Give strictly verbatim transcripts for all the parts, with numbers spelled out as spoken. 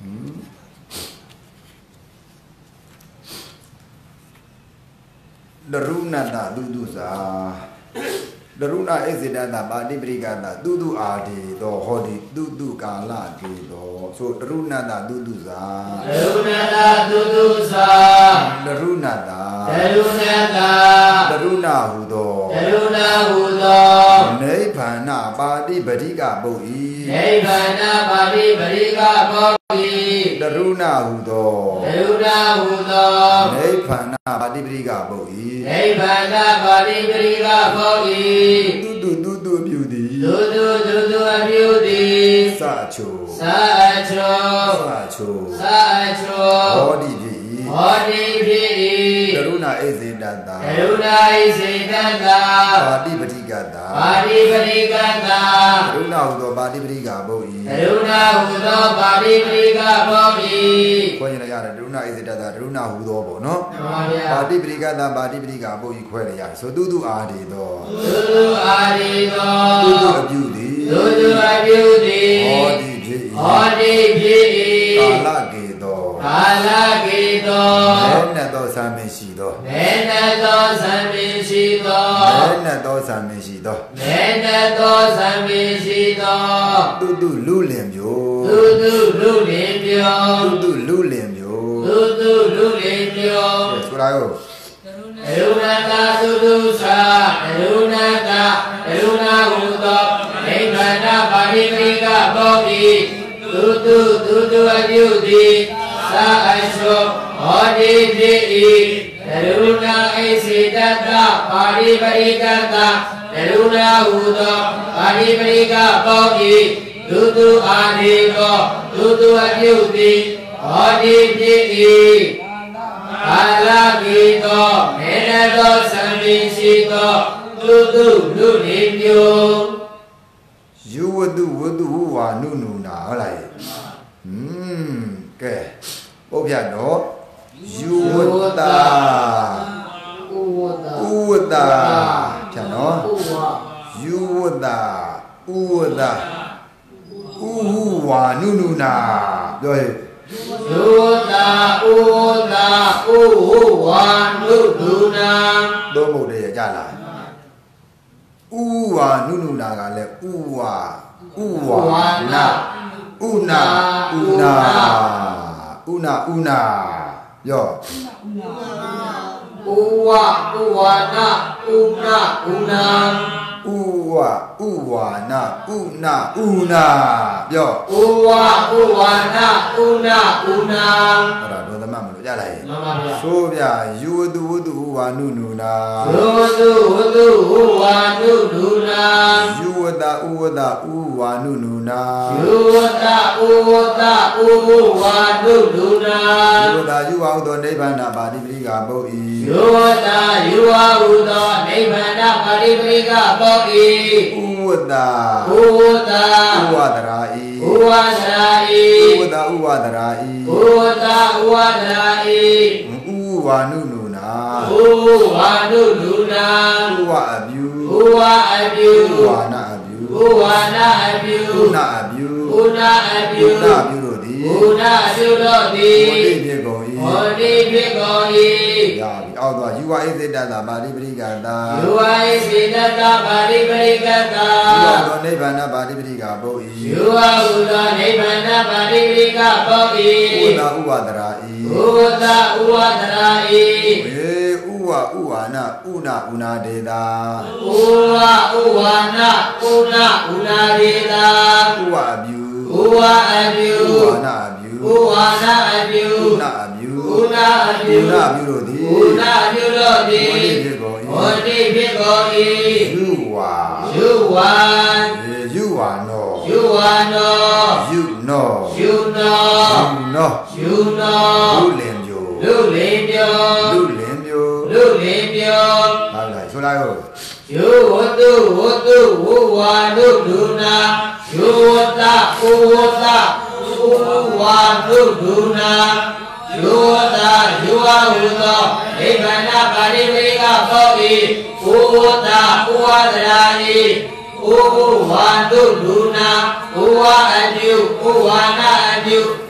ดรุณาตาดุดุสาดรุณาเอสิดาตาปาติปริกาตาดุดุอาดีโตโหดิดุดุกาลาดีโตโสดรุณาตาดุดุสาดรุณาตาดุดุสาดรุณาตาดรุณาตาดรุณาหูโตดรุณาหูโตนิพพานะปาติปริกาปุอีนิพพานะปาติปริกาปุอีดรุณาหูโตดรุณาหูโตนิพพานะปาติปริกาปุอีนิพพานะปาติปริกาปุอีดุดุดุดุပြုသည်ดุดุดุดุအပြုသည်စာချိုစာချိုစာချိုစာချိုဟောတိဖြစ်၏ဟောတိဖြစ်၏ကရုဏာဣစေတတကရုဏာဣစေတတပါတိပတိကတပါတိပတိကတကရုဏာဟုသောပါတိပတိကဘုတ်၏ကရုဏာဟုသောပါတိပတိကဘုတ်၏ခွဲရင်လည်းရတယ်ကရုဏာဣစေတတကရုဏာဟုသောပေါ့နော်မှန်ပါဗျာပါတိပတိကတပါတိပတိကဘုတ်၏ခွဲရရတယ်ဆိုသူသူအာဒီသောသူသူအာဒီသောသူသူအပြုသည်သူသူအပြုသည်ဟောတိဖြစ်၏ဟောတိဖြစ်၏ကာလကေသောကာလကေသောဘယ်နဲ့သောသံမင်းရှိသောဘယ်နဲ့သောသံမင်းရှိသောဘယ်နဲ့သောသံမင်းရှိသောဘယ်နဲ့သောသံမင်းရှိသောသူသူလူလင်မျိုးသူသူလူလင်မျိုးသူသူလူလင်မျိုးသူသူလူလင်မျိုးဆိုလာရောကရုဏာတာသုတုသာကရုဏာတာကရုဏာဟုသောနိဗ္ဗာန်ပါရိမိကဘောဓိသူသူသူသူအပြုသည်သာအကျော်ဟောတိဖြစ်၏ကရုဏာဣစေတတပါရိပရိကတကရုဏာဟုသောပါရိပရိကဘောဓိသူသူအာဒီသောသူသူအပြုသည်ဟောတိဖြစ်၏ကာလကိသောမေနသောသံဃိရှိသောသူသူလူနေမျိုးယူဝတုဝတုဝါနုနုနာဟုတ်လားဟွန်းကဲပုတ်ပြတော့ယူဝတ္တာဥဝတ္တာဥဝတ္တာဖြတ်နော်ယူဝတ္တာဥဝတ္တာဥဟုဝါနုနုနာပြောရသုတာဥတာဥဝါနုဒုနာသုံးဖို့တည်းကြလားဥဝါနုနုနာကလည်းဥဝါဥဝါနာဥနာဥနာဥနာဥနာယောဥဝဥဝါနာဥနာဥနာဥဝဥဝါနာဥနာဥနာပြောဥဝဥဝါနာဥနာဥနာအဲ့ဒါတော့သမမလို့ကြားလိုက်မှန်ပါဗျာဆိုဗျာယူဝတုဝတုဝါနုနုနာယူဝတုဝတုဝါနုနုနာယူဝတဥဝတဥဝါနုနုနာယူဝတဥဝတဥဝါနုနုနာယူဝတယူဝဟုသောနိဗ္ဗာန်ပါတိပရိကပုတ်ဤယူဝတယူဝဟုသောနိဗ္ဗာန်ပါတိပရိကပုတ်ဤဥဝတဥဝတဥဝဒရာဤဥဝဒရာဤဥဝတဥဝဒရာဤဥဝတဥဝဒရာဤဥဝါနုနုနာဥဝါနုနုနာဥဝအပြုဥဝအပြုဥဝါနာအပြုဥဝါနာအပြုဥနာအပြုဥနာအပြုဥနာပြုတို့သည်ဥနာအပြုတို့သည်ဟောတိဖြစ်ကုန်၏ဟောတိဖြစ်ကုန်၏ရာပြီအောက်သွားယူဝဣသေတသာပါတိပရိကတာယူဝဣသေတသာပါတိပရိကတာယူဝသောနိဗ္ဗာန်ပါတိပရိကပုတ်၏ယူဝဟုသောနိဗ္ဗာန်ပါတိပရိကပုတ်၏ဥဝတဥဝဒရာ၏ဥဝတဥဝဒရာ၏ေဥဝဥဝါနာဥနာဥနာဒေတာဥဝဥဝါနာဥနာဥနာဒေတာဥဝအပြုဥဝအပြုဥဝါနာအပြုဥဝါနာအပြုဥနာအပြုဥနာအပြုဥနာအပြုတို့သည်ဥနာအပြုတို့သည်ဟောတိဖြစ်ကုန်၏ဟောတိဖြစ်ကုန်၏ယူဝါယူဝါယူဝါနောယူဝါနောယူနောယူနောယူနောယူနောလူလင်မျိုးလူလင်မျိုးလူလင်မျိုးလူလင်မျိုးဟုတ်လားဆိုလိုက်ဟုတ်ယူဝတုဝတုဝဝါနုဒုနာယူဝတဥဝတဥဝါနုဒုနာယူဝတယူဝဟုသောနိဗ္ဗာန်ပါရိပရိကပုတ်၏ဥဝတဥဝဒရာ၏ဥဝါနုဒုနာဥဝအပြုဥဝါနာအပြု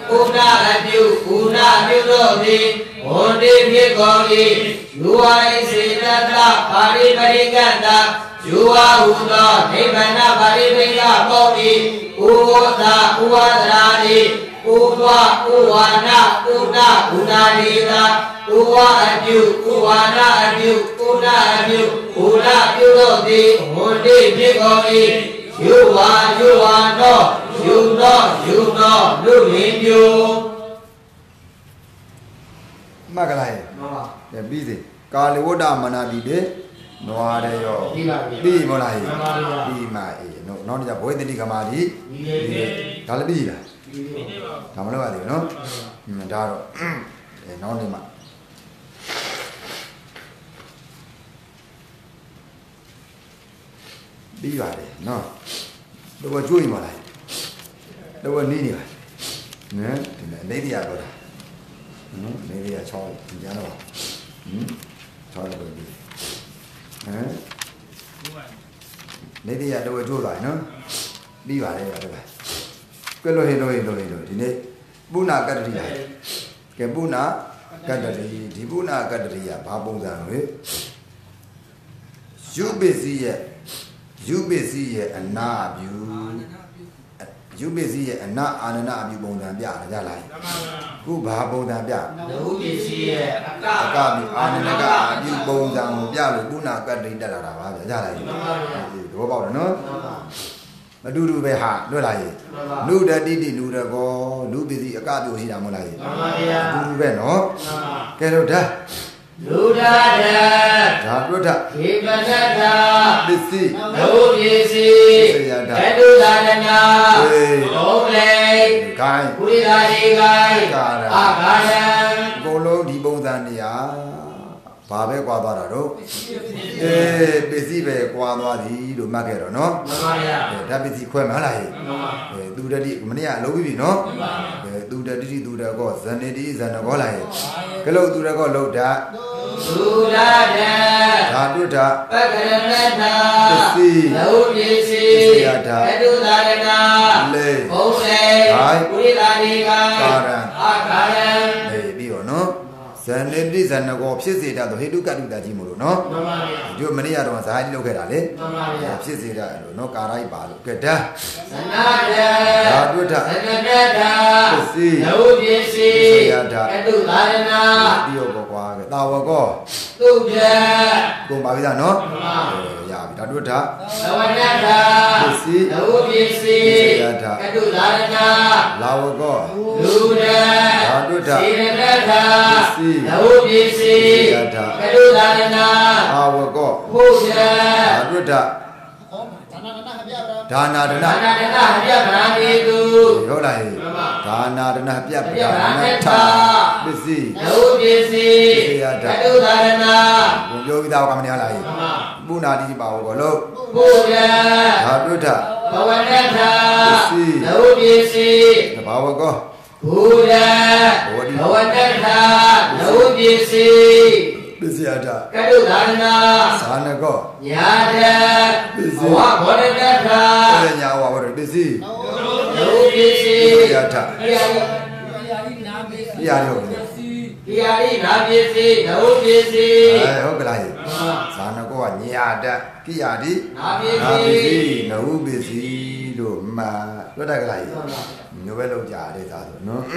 una abiu una abiu do di onde phit kon li yuwa isedata pari parikata yuwa hu do nibbana pari parika poti uwata uwadra ni uwa uwana una unalita uwa abiu uwana abiu una abiu una abiu do di onde phit kon li yuwa yuwa no yu no yu no lu min yu ma ka lai ma ba bi se ka li wada mana di de nwa de yo bi mo lai bi ma e no no ja boy tini ka ma di da la bi la da ma lo ba di no da ro e no ni ma bi ba de no do ba chui ma lai do ba ni ni ba ne ne di ya do daနေရချောင်းကြမ်းတော့ဟမ်ချောင်းတော့ပြီဟမ်နေရတော့ကြိုးသွားနော်ပြီးပါလေတော့ပဲကဲလို့ဟေလို့ဟေလို့ဟေလို့ဒီနေ့ပုဏ္ဏကတ္တိယကဲပုဏ္ဏကတ္တိဒီပုဏ္ဏကတ္တိယဘာပုံစံလဲယူပစ္စည်းရဲ့ယူပစ္စည်းရဲ့အနာအပြုယူပစ္စည်းရဲ့အနာအာနနာအပြုပုံစံပြကြလားခုဘာပုံစံပြလူပစ္စည်းရဲ့အကအကမြအာနနကအပြုပုံစံကိုပြလို့ပုဏ္ဏကတ္တိတက်လာတာပါဗျာကြလားဒီဘောပေါက်တယ်နော်မတူတူပဲဟာလွတ်လာရေနုဒတိတိနုရကောလူပစ္စည်းအကပြုရှိတာမဟုတ်လားရေမှန်ပါဗျာအတူတူပဲနော်ကဲတော့ဒါလူဒာဒဒါတွတ်ထခေပနတပစ္စည်းလူပစ္စည်းကတုသာရဏဘုံလေခိုင်းဝိရာဒီကိုင်းအာခာယံအကုန်လုံးဒီပုံစံနေရာဘာပဲကွာသွားတာတော့အေးပစ္စည်းပဲကွာသွားသည်လို့မှတ်ခဲ့တော့နော်မှန်ပါဗျာအဲဒါပစ္စည်းခွဲမှာလားဟဲ့မှန်ပါအဲသူတတိမနေ့ကအလုပ်ပြီးပြီနော်မှန်ပါအဲသူတတိသူတကောဇန်နေတိဇန်နကောလားဟဲ့ကလို့သူတကောလို့ဓာသုရဒဓာတုဓာပက္ခရဏတပစ္စည်းလောပစ္စည်းကတုသာရဏလေဘုံလေဝိရာဒီကိုင်းကာရံအာခာယံအေးပြီးတော့နော်ဇန်နေတိဇန်နကောဖြစ်စေတတ်တော့ဟေတုကတုတကြီးမို့လို့နော်မှန်ပါဗျာဒီမနေ့ကတော့ဇာတိလုပ်ခဲ့တာလေမှန်ပါဗျာဖြစ်စေတတ်လို့နော်ကာရိုက်ပါလို့ကဲဒါသနာဒဓာတုဓာသနတဒပစ္စည်းလောပစ္စည်းကတုသာရဏပြီးတော့ကွာကဲတာဝကောသုဒ္ဓကိုပါပြီသားနော်မှန်ပါရပြီဓာတုဓာသဝနတပစ္စည်းလောပစ္စည်းကတုသာရဏလာဝကောလူဒဓာတုဓာစေရတဒပစ္စည်းလောပစ္စည်းကတုသာရဏအာဝကောဘုရားဓာတုဓာဒါနာဒနာဒါနာဒနာပြပရာတိတုဟုတ်လားဟဲ့ဒါနာဒနာပြပရာနထပစ္စည်းလောပစ္စည်းကတုသာရဏဘုံပြောပြီးသားကမနေလားဟဲ့ပုဏ္ဏတိပါဘောလို့ဘုရားဓာတုဓာဘဝနထပစ္စည်းလောပစ္စည်းတဘာဝကောဘုရားဘဝနထလောပစ္စည်းပစ္စည်းအထကတုသာရဏဇာနကောညာတပစ္စည်းဘဝဘောဓတထအဲညာဝဘောဓပစ္စည်းလောပစ္စည်းပစ္စည်းအထတရားတရားရောတရားဤနာပစ္စည်းလောပစ္စည်းအဲဟုတ်ကလားဇာနကောကညာတကိယာတိနာပစ္စည်းနဟုပစ္စည်းလို့မှာလွတ်တတ်ကလားမျိုးပဲလောက်ကြတဲ့သားဆိုနော်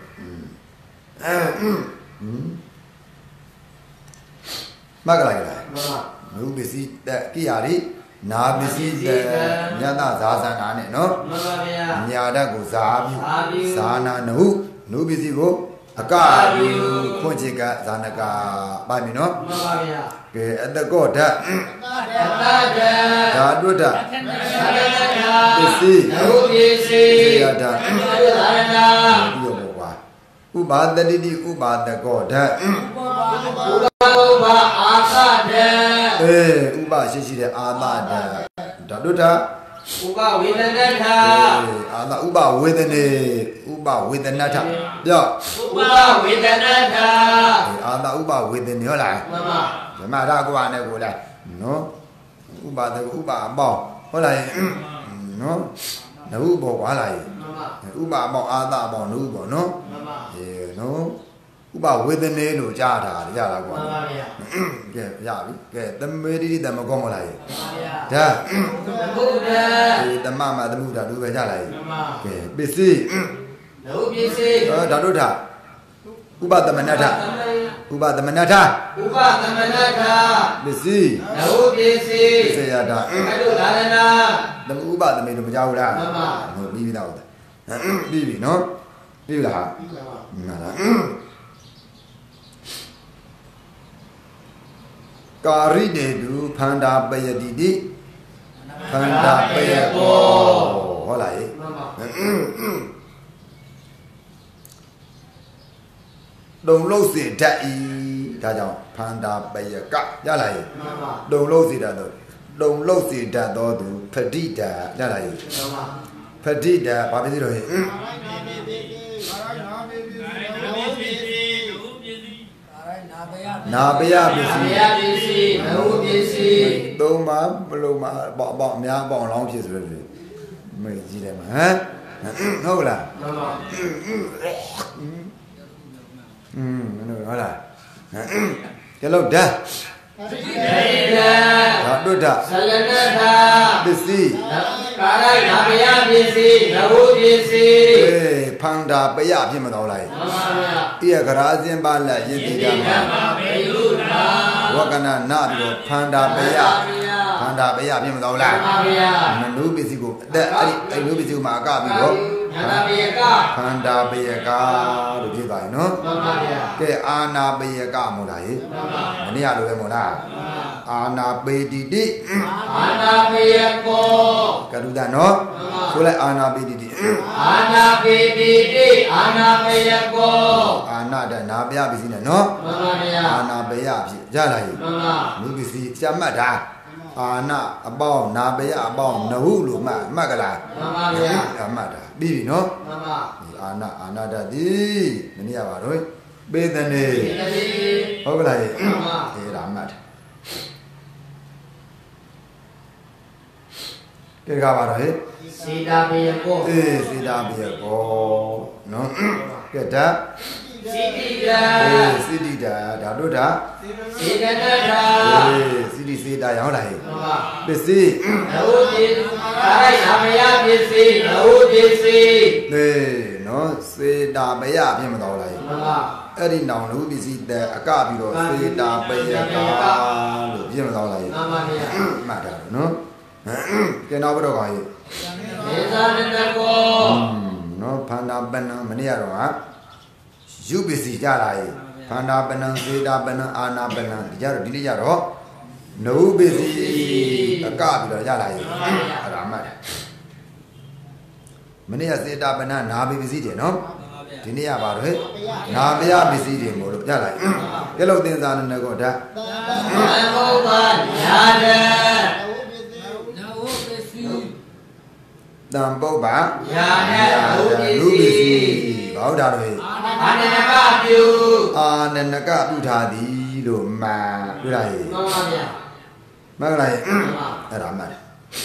မကလိုက်လားနဟုပစ္စည်းတက်ကိယာတိနာပစ္စည်းတက်ညတဇာသနာနဲ့နော်မှန်ပါဗျာညာတတ်ကိုဇာပြုဇာနာနဟုနဟုပစ္စည်းကိုအကပြုခွန်ချေကဇာနကပါပြီနော်မှန်ပါဗျာကဲအတကောဓာတ်အတ္တဓာတုဓာတ်ပစ္စည်းနဟုပစ္စည်းဓာတ်သာရဏပြီးတော့ကွာဥပါဒတိတိဥပါဒကောဓာတ်ဥပါဥပါအာသဓာတ်အေးဥပါရှိရှိတဲ့အာသဓာတ်ဓာတုဓာတ်ဥပဝေဒနထအာသဥပဝေဒနေဥပဝေဒနထပြောဥပဝေဒနထအာသဥပဝေဒနေဟုတ်လားမှန်ပါဓမ္မရကွာနဲ့ကိုလားနော်ဥပဒဥပအပေါဟုတ်လားနော်นูบอกว่าอะไรอุบาบอกอาตาบอกนูบอกเนาะเออเนาะอุบาเวทนาလို့ကြားတာကြားလားကွာကဲရပြီကဲသမေတိတိတမကောမလားဒါဘုရားဒီတမမသမှုတာလူပဲကြားလားကဲပစ္စည်းနုပစ္စည်းဟောဓာတုထဥပသမဏထဥပသမဏထဥပသမဏထပစ္စည်းနုပစ္စည်းပစ္စယတာအဲ့လိုသာသနာသမဥပသမေလို့မကြားဘူးလားမှန်ပါဟုတ်ပြီးပြီတော့ပြီးပြီနော်ပြီးပြီလားပြီးပါပါမှန်လားကာရိနေတုဖန္တာပယတိတိဖန္တာပယကောဟုတ်လားတုံလို့စေတတ်ဤဒါကြောင့်ဖန္တာပယကရလာရဲ့တုံလို့စေတတ်တော့တုံလို့စေတတ်တော့သူဖတိတာရလာရဲ့ဖတိတာဘာဖြစ်လို့ဟဲ့နာပယပစ္စည်းနာပယပစ္စည်းနုပစ္စည်းသုံးပါဘလုံးမှာပေါ့ပေါ့အများပေါ့လောင်းဖြစ်ဆိုလို့မေးကြည့်တယ်မှာဟမ်ဟုတ်လားမှန်ပါอืมဟုတ်လားကျလို့ဓာတ်ဓာတ်တို့ဓာတ်ဆလနထပစ္စည်းကာရိုက်နာပယပစ္စည်းနုပစ္စည်းအေးဖန္တာပယဖြစ်မတော်လားမှန်ပါဗျာတိယကရာစင်ပါလက်ယဉ်တိကမှာဘေလူနာဝကနာနာပြီးတော့ဖန္တာပယဖန္တာပယဖြစ်မတော်လားမှန်ပါဗျာနုပစ္စည်းကိုအသက်အဲ့ဒီအဲ့နုပစ္စည်းမှာအကပြီးတော့ဖန္တာပယကဖန္တာပယကလို့ဖြစ်သွားပြီနော်မှန်ပါဗျာကဲအာနာပယကမို့လားဟေ့မှန်ပါမနေ့ကလိုပဲမို့လားအာနာပေတိတိအာနာပယကောကရုဒနော်ဆိုလိုက်အာနာပေတိတိအာနာပေတိတိအာနာပယကောအာနာတနာပယပစ္စည်းနဲ့နော်မှန်ပါဗျာအာနာပယဖြစ်ရလာဟေ့မှန်ပါလူပစ္စည်းစမှတ်တာအာနာအပေါင်းနာပယအပေါင်းနဟုလို့မှတ်မှတ်ကလားမှန်ပါဗျာအမှတ်တာပြီးပြီနော်မှန်ပါအာနာအာနာတတိမနေ့ကပါတော့ပေသနေပေသနေဟုတ်ကလားဟေ့မှန်ပါအေးဒါမှတ်ကဲကပါတော့ဟဲ့စေတာပယကောအေးစေတာပယကောနော်ကဲဓာတ်စိတိတာအေးစိတိတာဓာတုဓာစေတနာတာအေးစိတိစေတာရောင်းလာဟဲ့မှန်ပါပစ္စည်းနဟုပစ္စည်းကာရိုက်နာမယပစ္စည်းနဟုပစ္စည်းအေးနော်စေတာပယဖြစ်မတော်လားဟဲ့မှန်ပါအဲ့ဒီနောင်လူပစ္စည်းတဲ့အကပြီးတော့စေတာပယကလို့ဖြစ်မတော်လားဟဲ့မှန်ပါဗျာမှတ်တာနော်ကဲနောက်ဘတော့ပါဟဲ့မေဇာနတကောနော်ဖန္တာပဏံမနေ့ကတော့ဟာယူပစ္စည်းကြလာရဲ့ဖန္တာပဏံစေတာပဏံအာနာပဏံဒီကြတော့ဒီနေ့ကြတော့နုပစ္စည်းအကပြီးတော့ရလာရဲ့အဲ့ဒါမှတ်တယ်မနေ့ကစေတာပဏံနာပစ္စည်းတယ်နော်ဒီနေ့ကပါတော့ဟဲ့နာပယပစ္စည်းတွေမို့လို့ရလာရဲ့ကဲလို့သင်္သာနနကောဓာတ်ဘုရားညာတယ်တံပုပ္ပါညာနဲ့လူပစ္စည်းဘောဓာတော့ဟဲ့အာနနကပြုအာနနကပြုထားသည်လို့မှန်တွေ့လားဟဲ့မှန်ပါဗျာမှန်လားဟဲ့အဲ့ဒါမှန်တယ်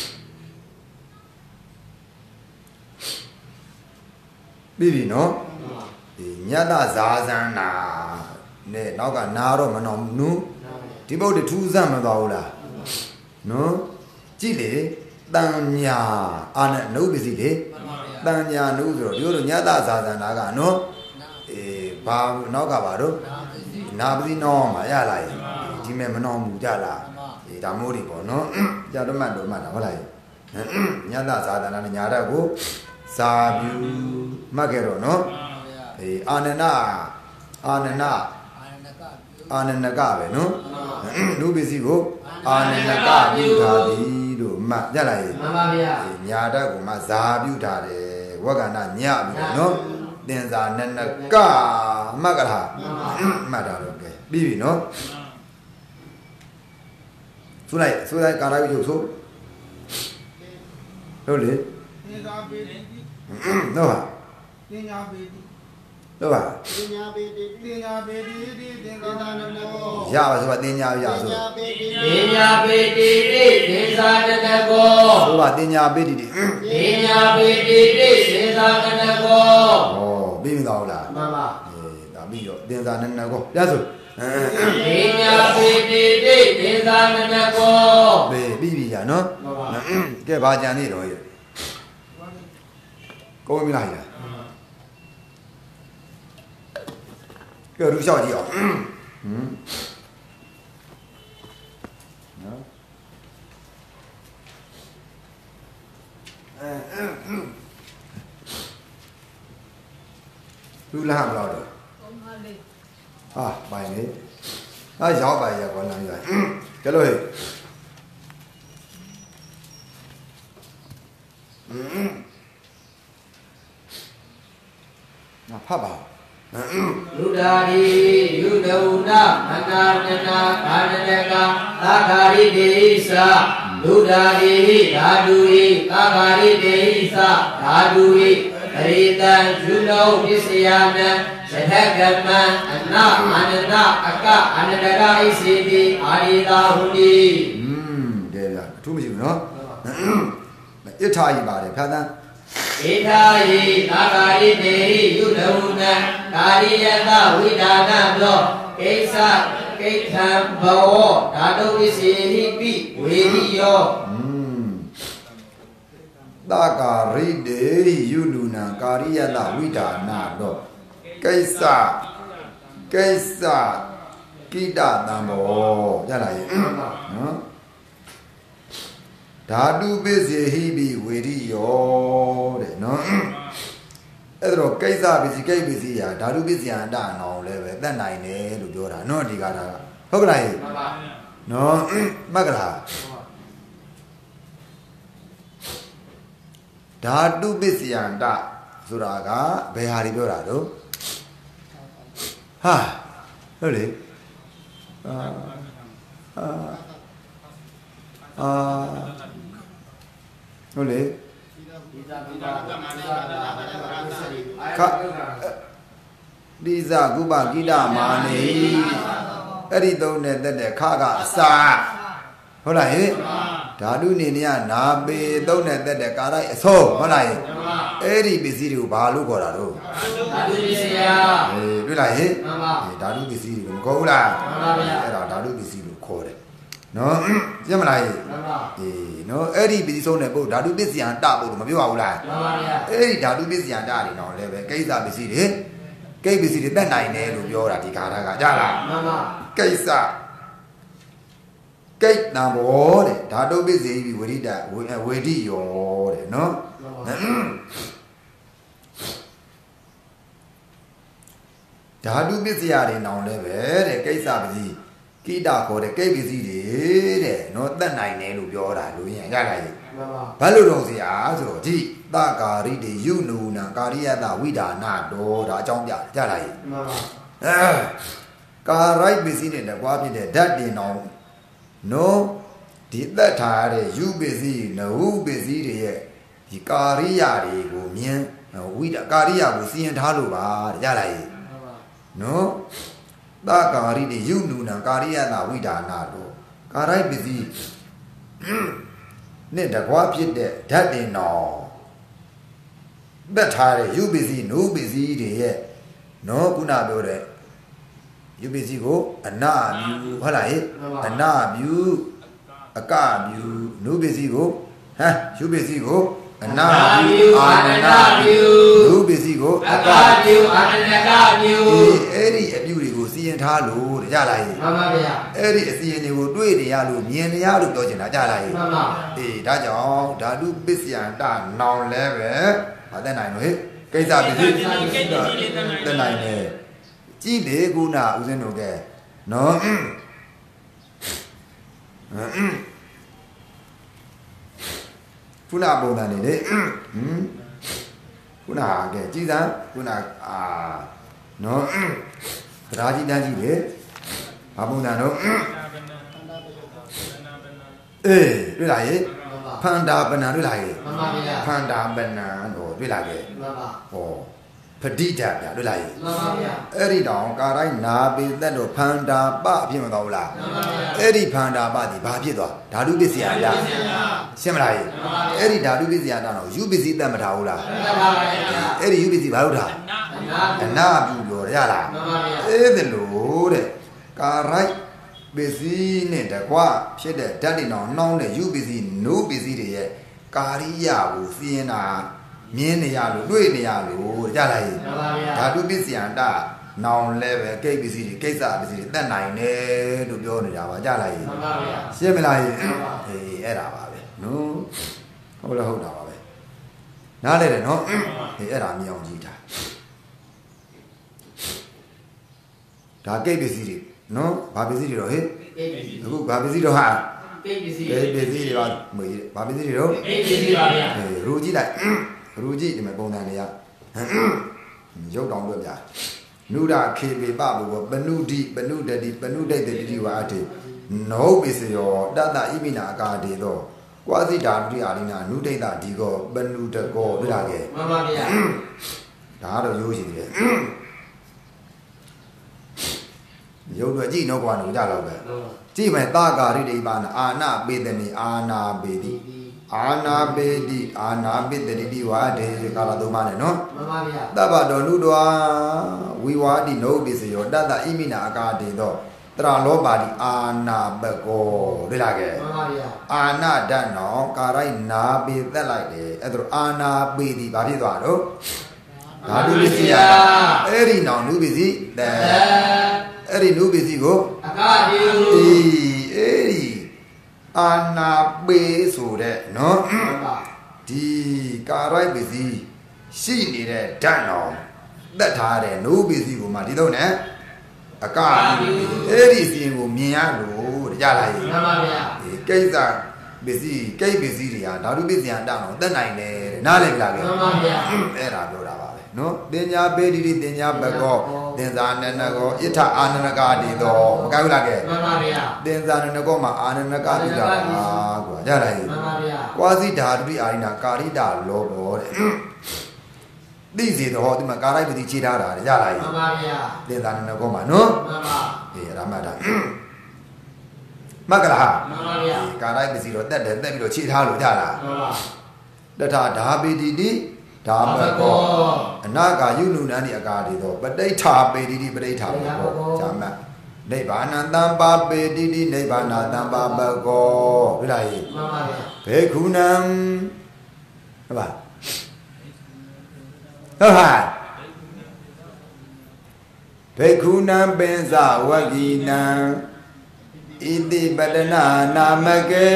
ပြီးပြီနော်ဒီညတဇာဇန္နာနဲ့နောက်ကနာတော့မနောနုဒီဘုတ်တထူးဆန့်မသွားဘူးလားနော်ကြည့်လေတန်ညာအာနဲ့နုပစ္စည်းလေတန်ညာနုဆိုတော့ဒီလိုညတဇာဇန္နာကနော်အေးဘာနောက်ကပါတော့နာပစ္စည်းနောမှာရလာရင်ဒီမဲ့မနောမူကြလားအေးဒါမိုးတွေပေါ့နော်ကြတော့မှတ်တော့မှတ်တာဟုတ်လားညတဇာဇန္နာနဲ့ညာတက်ကိုဇာပြူမှတ်ခဲ့တော့နော်အေးအာနနအာနနအာနနကပဲနော်နုပစ္စည်းကိုအာနနကပြုထားသည်လို့မှတ်ရလိုက်မှန်ပါဗျာညာတက်ကိုမှဇာပြုထားတယ်ဝက္ကဏညပြီနော်သင်္ဇာနနကမှတ်ကြလားမှတ်တာတော့ကဲပြီးပြီနော်ဆိုလိုက်ဆိုလိုက်ကာရဝိရုပ်ဆိုဟုတ်လေသင်္ဇာပေတိနော်ပါသင်္ဇာပေတိဟုတ်ပါပညာပေတိပညာပေတိတိသင်္သာနနောရပါဆိုပါတင်ညာရဆိုပညာပေတိတိသင်္သာနနောဆိုပါတင်ညာပေတိတိပညာပေတိတိသင်္သာနနောဩပြီးပြီတော့လားမှန်ပါအေးဒါပြီးတော့သင်္သာနနောပြဆိုပညာပေတိတိသင်္သာနနောဘေးပြီးပြီညာနော်ကဲဘာကြံနေတော့ရဲ့ကိုယ်မလိုက်လားကဲရူလျှောက်ကြည့်အောင်ဟမ်နော်လူလာမလို့တော့ဟာပိုင်လေဟာရောက်ပါရဲ့ကောလမ်းကြီးကဲလို့ဟဲ့ငါဖတ်ပါလူဒာရီယုဒဝနာအနာနနာကာနနကသာခာရိတေဟိသလူဒာရီဓာတုဟိသာခာရိတေဟိသဓာတုဟိပရိတံဇုလောပစ္စယနံယထကမံအနာအာနနာအကအနန္တရာဣစေတိအာရိတာဟုတိอืมတဲ့ဗျာအထူးမရှိဘူးเนาะဣထာယီပါတယ်ဖြာသန်းဣထာယိသာဂာရိတေဟိယုဒဝနံကာရိယတဝိဒါနသောကိစ္စကိဋ္ဌံဘဝဓာတုဝိစေဟိပိဝေရိယောอืมသာဂာရိတေဟိယုဒုနံကာရိယတဝိဒါနသောကိစ္စကိစ္စကိတတံဘောရလားရေနော်ဓာတုပစ္စေဟိပိဝေရိယောတဲ့နော်အဲ့တော့ကိစ္စပစ္စည်းကိပစ္စည်းရာဓာတုပစ္စယန္တနောင်လည်းပဲတတ်နိုင်တယ်လို့ပြောတာနော်ဒီကတာဟုတ်ကလားဟဲ့မှန်ပါနော်မှတ်ကလားဓာတုပစ္စယန္တဆိုတာကဘယ်ဟာတွေပြောတာတော့ဟာဟုတ်လေအာအာအာဟုတ်လေခဒီဇာကုပကိဒမာနေအဲ့ဒီသုံးနဲ့တက်တဲ့ခကအစာဟုတ်လားဟဲ့ဓာတုနေနေကနာပေသုံးနဲ့တက်တဲ့ကာရိုက်အစိုးဟုတ်လားဟဲ့အဲ့ဒီပစ္စည်းတွေကိုဘာလို့ခေါ်တာတော့ဓာတုပစ္စည်းရာအေးတွေ့လားဟဲ့မှန်ပါဓာတုပစ္စည်းတွေကိုမခေါ်ဘူးလားမှန်ပါဗျာအဲ့ဒါဓာတုပစ္စည်းလို့ခေါ်တယ်နော်ပြမလားဟဲ့မှန်ပါအေးနော်အဲ့ဒီပစ္စည်းဆုံးတဲ့ပုဒ်ဓာတုပစ္စယန္တပုဒ်မပြောပါဘူးလားမှန်ပါဗျာအဲ့ဒီဓာတုပစ္စယန္တတွေတော့လည်းပဲကိစ္စပစ္စည်းတွေကိပစ္စည်းတွေတတ်နိုင်တယ်လို့ပြောတာဒီကာရကကြားလားမှန်ပါကိစ္စကိတ်တံဘောတဲ့ဓာတုပစ္စည်းပြီးဝိရိတဝေဒိယောတဲ့နော်ဓာတုပစ္စယတွေနောင်လည်းပဲတဲ့ကိစ္စပစ္စည်းကိတာခေါ်တဲ့ကိပစ္စည်းတွေတဲ့နော်တတ်နိုင်တယ်လို့ပြောတာလို့ရင်ရလာရဲ့မှန်ပါဘာလို့တော့ဆရာဆိုတော့ဒီသကာရိတေယုနုနံကာရိယတဝိဒါနတော်ဒါအကြောင်းပြကြလာရဲ့မှန်ပါအဲကာရိုက်ပစ္စည်းနဲ့တကွာဖြစ်တဲ့ဓာတ်တင်တော်နော်ဒီသက်ထားတဲ့ယူပစ္စည်းနဟုပစ္စည်းတွေရဲ့ဒီကာရိယတွေကိုမြင်ဝိဒါကာရိယကိုစီရင်ထားလို့ပါတဲ့ကြလာရဲ့နော်သကာရိတေယုနုနံကာရိယတဝိဒါနတော်ကာရိုက်ပစ္စည်းနဲ့တကွာဖြစ်တဲ့ဓာတ်တင်တော်သက်ထားတဲ့ယူပစ္စည်းနုပစ္စည်းတွေရဲ့နော်ခုနပြောတဲ့ယူပစ္စည်းကိုအနာမြူဟုတ်လားဟဲ့အနာမြူအကမြူနုပစ္စည်းကိုဟမ်ယူပစ္စည်းကိုအနာမြူအာနနာမြူနုပစ္စည်းကိုအကမြူအာနနာကမြူအဲ့ဒီအမြူတွေကိုစီရင်ထားလို့ကြလားဟဲ့မှန်ပါဗျာအဲ့ဒီအစီရင်တွေကိုတွေ့နေရလို့မြင်နေရလို့ပြောချင်တာကြလားဟဲ့မှန်ပါအေးဒါကြောင့်ဓာတုပစ္စယန္တနောင်လဲပဲမတတ်နိုင်လို့ဟဲ့ကိစ္စပစ္စည်းတတ်နိုင်တယ်ကြည့်လေခုနဦးဇင်းတို့ကနော်ခုနပုံစံနေလေဟမ်ခုနကကြည်စမ်းခုနအာနော်သရာကြီးတန်းကြီးလေဘာပုံစံတော့အေးတွေ့လားရေဖန္တာပဏ္ဏတွေ့လားရေမှန်ပါဗျာဖန္တာပဏ္ဏတော့တွေ့လားကေမှန်ပါဟောပဋိဒတ်ဗျာတွေ့လားမှန်ပါဗျာအဲ့ဒီတောင်ကာတိုင်းနာပေသက်တို့ဖန္တာပဖြစ်မသွားဘူးလားအဲ့ဒီဖန္တာပဒီဘာဖြစ်သွားဓာတုပစ္စယတာရှင်းမလားအဲ့ဒီဓာတုပစ္စယတာတော့ယူပစ္စည်းတတ်မထားဘူးလားအဲ့ဒီယူပစ္စည်းဘာလို့ထားအနာပြုလို့ရလားအဲ့ဒါလို့တဲ့ကာရိုက်ပစ္စည်းနဲ့တကွဖြစ်တဲ့ဓာတ်တွေတော့နှောင်းတဲ့ယူပစ္စည်းနိုးပစ္စည်းတွေရဲ့ကာရိယကိုသိရင်တာမြင်းနေရလို့တွေ့နေရလို့ကြလားဟိဓာတုပစ္စယတာနောင်လဲပဲကိတ်ပစ္စည်းတွေကိစ္စပစ္စည်းတွေတတ်နိုင်တယ်လို့ပြောနေတာပါကြလားဟိရှင်းမလားဟိအေးအဲ့ဒါပါပဲနော်ဟုတ်လားဟုတ်တာပါပဲနားလဲတယ်နော်အေးအဲ့ဒါမြင်အောင်ကြည့်တာဒါကိတ်ပစ္စည်းတွေနော်ဘာပစ္စည်းတွေတော့ဟိအခုဘာပစ္စည်းတော့ဟာကိတ်ပစ္စည်းကိတ်ပစ္စည်းတွေပါမွေဘာပစ္စည်းတွေတော့ကိတ်ပစ္စည်းပါဗျာအေးရူကြည့်လိုက်ရူကြည့်ဒီမှာပုံစံတွေကရုပ်တောင်တွေ့ပြနုဒခေပေပဘောပနုဒိပနုတတိပနုဒိတ်တတိဝါတိနောပိစယောတတဣမိနာအကာတေသောကွာစီဓာတုအာရိနာနုဒိတ်တဒီကောပနုတကောတွေ့လားကဲမှန်ပါဗျာဒါကတော့ရိုးရှိတယ်ရုပ်တော့ကြည့်တော့ကွာလို့ကြတော့ပဲကြည့်မယ်တာကာရိတိပါနာအာနာပေတနိအာနာပေတိအာနာပေတိအာနာပိတတိတိဝါဒေကာလသုံးပါးနဲ့နော်မှန်ပါဗျာတပ္ပတော်နုတော်ဝီဝါတိနောပိစယောတတဣမိနာအကာတေသောတရလောပါတိအာနာပကောတွေ့လားကဲမှန်ပါဗျာအာနာဓာတ်နော်ကာရိုက်နာပေသက်လိုက်တယ်အဲ့ဒါအာနာပေတိဘာဖြစ်သွားတော့ဓာတုပစ္စယအဲ့ဒီနောင်နုပစ္စည်းတဲ့အဲ့ဒီနုပစ္စည်းကိုအကတိအေးအဲ့ဒီအာနာပေဆိုတဲ့နော်ဒီကာရိုက်ပစ္စည်းရှိနေတဲ့ဓာတ်တော်တတ်ထားတဲ့နုပစ္စည်းကိုမှဒီတော့နဲ့အကအဲ့ဒီစီရင်ကိုမြင်ရလို့ကြားလိုက်မှန်ပါဗျာဒီကိစ္စပစ္စည်းကိတ်ပစ္စည်းတွေကဓာတုပစ္စည်းအတန်းတော့တတ်နိုင်တယ်တဲ့နားလည်ကြလားကဲမှန်ပါဗျာအဲ့ဒါပြောတာပါပဲနော်တင်ညာပေတိတိတင်ညာဘကောတင်ဇာနနကောဣထအာနနကတိသောမကောက်လားကဲမှန်ပါဗျာတင်ဇာနနကောမှာအာနနကတိတာကွာကြားလိုက်မှန်ပါဗျာကွာစီဓာတုအာရိနာကာရိတာလောဘောတဲ့သိစေတော့ဒီမှာကာရိုက်ပတိခြေထားတာကြလားမှန်ပါဗျာတင်ဇာနနကောမှာနော်မှန်ပါအေးရမတာမကလားမှန်ပါဗျာကာရိုက်ပစီတော့တက်တယ်တက်ပြီးတော့ခြေထားလို့ကြလားမှန်ပါတထဓာပေတိတိဓာပကောအနာဂါယုနုနန္ဒီအကာတိသောပဋိဋ္ဌာပေတိတိပဋိဋ္ဌာပကောဇာမတ်နိဗ္ဗာနံတံပါပေတိတိနိဗ္ဗာနတံပါပကောတွေ့လားဟိမှန်ပါဗျာဘေခုနံဟုတ်ပါဟုတ်ဟာဘေခုနံပင်စဝဂီနံဣတိပတနာနာမကေ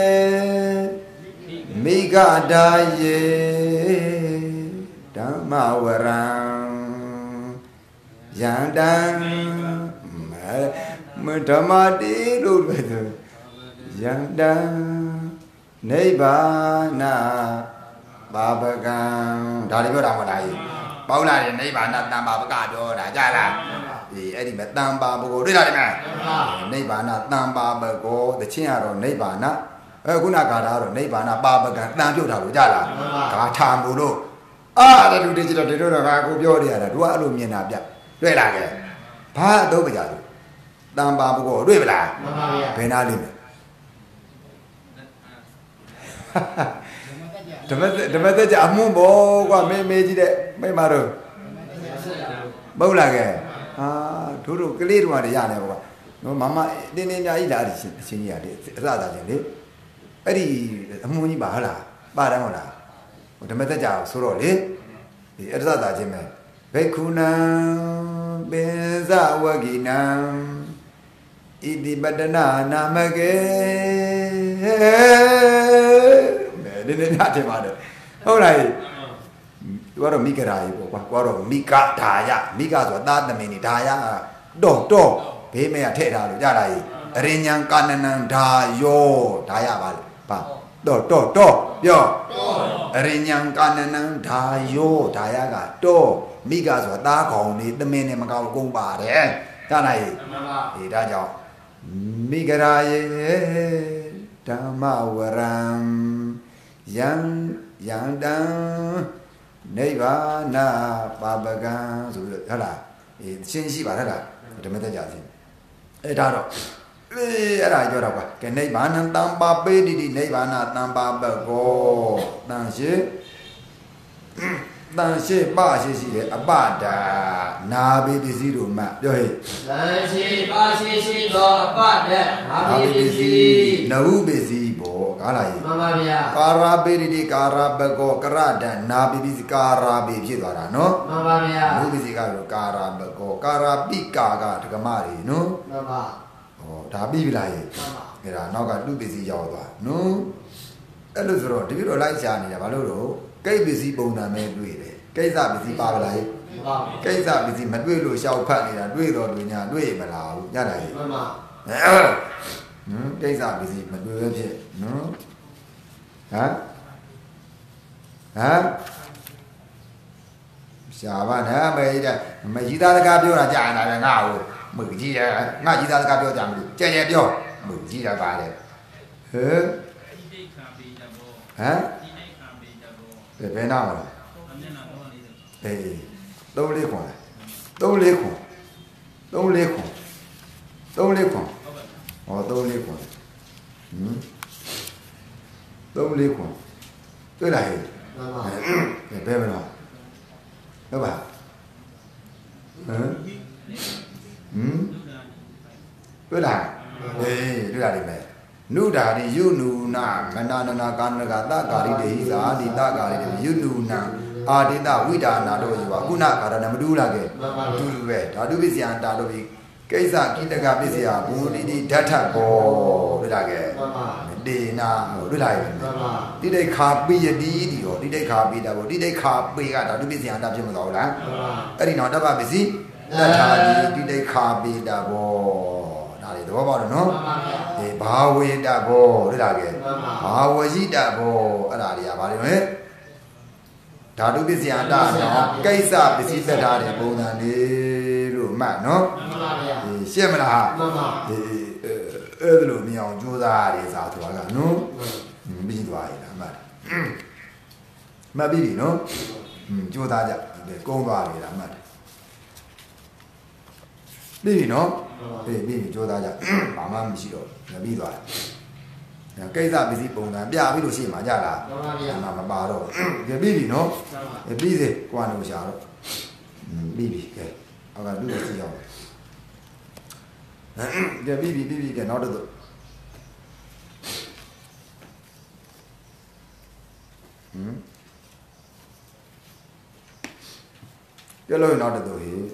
မိဂဒါယေဓမ္မဝရံယန္တံမဓမ္မတိလို့ပဲဆိုယန္တံနိဗ္ဗာနပါပကံဒါတွေပြောတာမဟုတ်လားပေါင်းလာတယ်နိဗ္ဗာန်တံပါပကပြောတာကြားလားဒီအဲ့ဒီမဲ့တံပါပကောတွေ့လားဒီမဲ့နိဗ္ဗာန်တံပါပကောတခြင်းကတော့နိဗ္ဗာန်အဲခုနဂါထာကတော့နိဗ္ဗာန်ပါပကံတန်ပြုတ်တာလို့ကြားလားဂါထာမို့လို့အာတလူတွေကြည့်တော့ဒီတော့ငါကိုပြောနေရတာတို့ကအဲ့လိုမြင်တာပြတွေ့လားကဲဘာအတော့ကြလို့တံပါပကောတွေ့ပလားမှန်ပါဗျာဘယ်နာလိမ့်မယ်ဓမ္မဓမ္မသက်ကြအမှုဘောကွာမေးမေးကြည့်တဲ့မိမတို့မဟုတ်လားကဲအာတို့တို့ကလေးတို့ကရနေပေါ့ကွာနော်မမတင်းတင်းများကြီးလားအချင်းအချင်းကြီးရတယ်အစသာချင်းလေအဲ့ဒီအမှုကြီးပါဟလားပါတယ်ဟုတ်လားဓမ္မသက်ကြဆိုတော့လေဒီအစသာချင်းပဲဘေခုနံပင်စဝဂိနံဣတိပတနာနာမကေဒီနေ့ညတင်ပါတယ်ဟုတ်လားသူကတော့မိဂရာကြီးပေါ့ကွာကိုကတော့မိဂဒါယမိဂဆိုတာသာသမင်နေဒါယတော့တော့ဘေးမဲ့ထည့်ထားလို့ကြတာကြီးအရိညာကာနနံဒါယောဒါယပါလေပါတော့တော့တော့ပြောအရိညာကာနနံဒါယောဒါယကတော့မိဂဆိုတာသားကောင်နေသမင်နေမကောက်ကုန်ပါတယ်ကြတာကြီးဒီဒါကြောင့်မိဂရာယေဓမ္မဝရံယံယန္တံနိဗ္ဗာနပါပကံဆိုပြီးဟုတ်လားအေးရှင်းရှိပါလားဓမ္မတက်ကြစီအဲ့ဒါတော့အေးအဲ့ဒါပြောတော့ကွာကဲနိဗ္ဗာနတံပါပေတိတိနိဗ္ဗာနတံပါပကောတန်ရှိတန်ရှိပါရှိရှိတယ်အပဒါနာဘေပစ္စည်းတို့မှပြောဟဲ့တန်ရှိပါရှိရှိသောအပဒါနာဘေပစ္စည်းနဟုပစ္စည်းဘောကားလာရေမှန်ပါဗျာကာရာပေတိကာရာဘကောကရဒနာဘေပစ္စည်းကာရာဘေဖြစ်သွားတာနော်မှန်ပါဗျာနဟုပစ္စည်းကတော့ကာရာဘကောကာရာပိကာကဒကမတွေနော်မှန်ပါဟောဒါပြီးပြီလားရေမှန်ပါအဲ့ဒါနောက်ကတုပစ္စည်းရောက်သွားနော်အဲ့လိုဆိုတော့တပည့်တော်လိုက်ရှာနေတာဘာလို့တော့ကိတ်ပစ္စည်းပုံစံနဲ့တွေ့တယ်ကိစ္စပစ္စည်းပါမလားကိစ္စပစ္စည်းမတွေ့လို့ရှောက်ဖတ်နေတာတွေ့တော့တွေ့ညာတွေ့မလားဘူးညတာကြီးမှန်ပါဟမ်ကိစ္စပစ္စည်းမတွေ့ရဖြစ်နော်ဟမ်ဟမ်ရှာပါနဲ့မေးတယ်မကြီးသားတကားပြောတာကြာနေတာပဲငါ့ကိုမကြီးတယ်ငါကြီးသားတကားပြောကြမလို့ကြဲကြဲပြောမကြီးတာပါလေဟမ်ဟမ်ဘယ်နာမလဲအေးသုံးလေးခွန်သုံးလေးခွန်သုံးလေးခွန်သုံးလေးခွန်ဟောသုံးလေးခွန်ဟမ်သုံးလေးခွန်တွေ့လားဟဲ့ဘယ်မလားဟုတ်ပါဟမ်ဟမ်တွေ့လားအေးတွေ့ရတယ်မယ်နုဒာရိယုနုနာမနာနနာကာနကသကာရိတေဟိသာဒီသကာရိတေယုနုနာအာတိတဝိဒါနာတို့ယူပါခုနကာရဏမတူလာခဲ့တူတူပဲဓာတုပစ္စယံတာတို့ပြီးကိစ္စကိတကပစ္စယဘူတိတိဓာတ်ထဘောတွေ့လာခဲ့တေနာဟိုတွေ့လာရဲ့တိတိခာပိယတိဒီဟောတိတိခာပိတာဘောတိတိခာပိကဓာတုပစ္စယံတာဖြစ်မတော်လားအဲ့ဒီတော့တပ္ပပစ္စည်းတထာတိတိတိခာပိတာဘောဒါလေသဘောပေါက်တယ်နော်ဒီဘာဝေတဘောတွေ့လာခဲ့ဘာဝရှိတဘောအဲ့ဒါတွေကဘာတွေလဲဓာတုပစ္စယအတတော့ကိစ္စပစ္စည်းသက်ထားတဲ့ပုံစံလေးလို့မှတ်နော်မှန်ပါဗျာရှင်းမလားမှန်ပါဒီအဲ့ဒါလိုမြင်အောင်ကြိုးစားရတယ်စာသူကနော်ပြီးသွားပြီလားမှတ်မှတ်ပြီနော်ကြိုးစားကြကုန်းသွားပြီလားမှတ်ပြီးပြီနော်ပြီးပြီးကြိုးစားကြဘာမှမရှိတော့ပြီးသွားတယ်ကိစ္စပစ္စည်းပုံစံပြပြီးလို့ရှိမှကြလားမှန်ပါဗျာမပါတော့ကြပြီးပြီနော်ပြီးစေကွာလို့ရှာတော့ပြီးပြီကဲအောက်ကလူ့စီအောင်ကြပြီးပြီပြီးပြီကဲနောက်တော့ဟမ်ကြလို့နောက်တော့ဟေး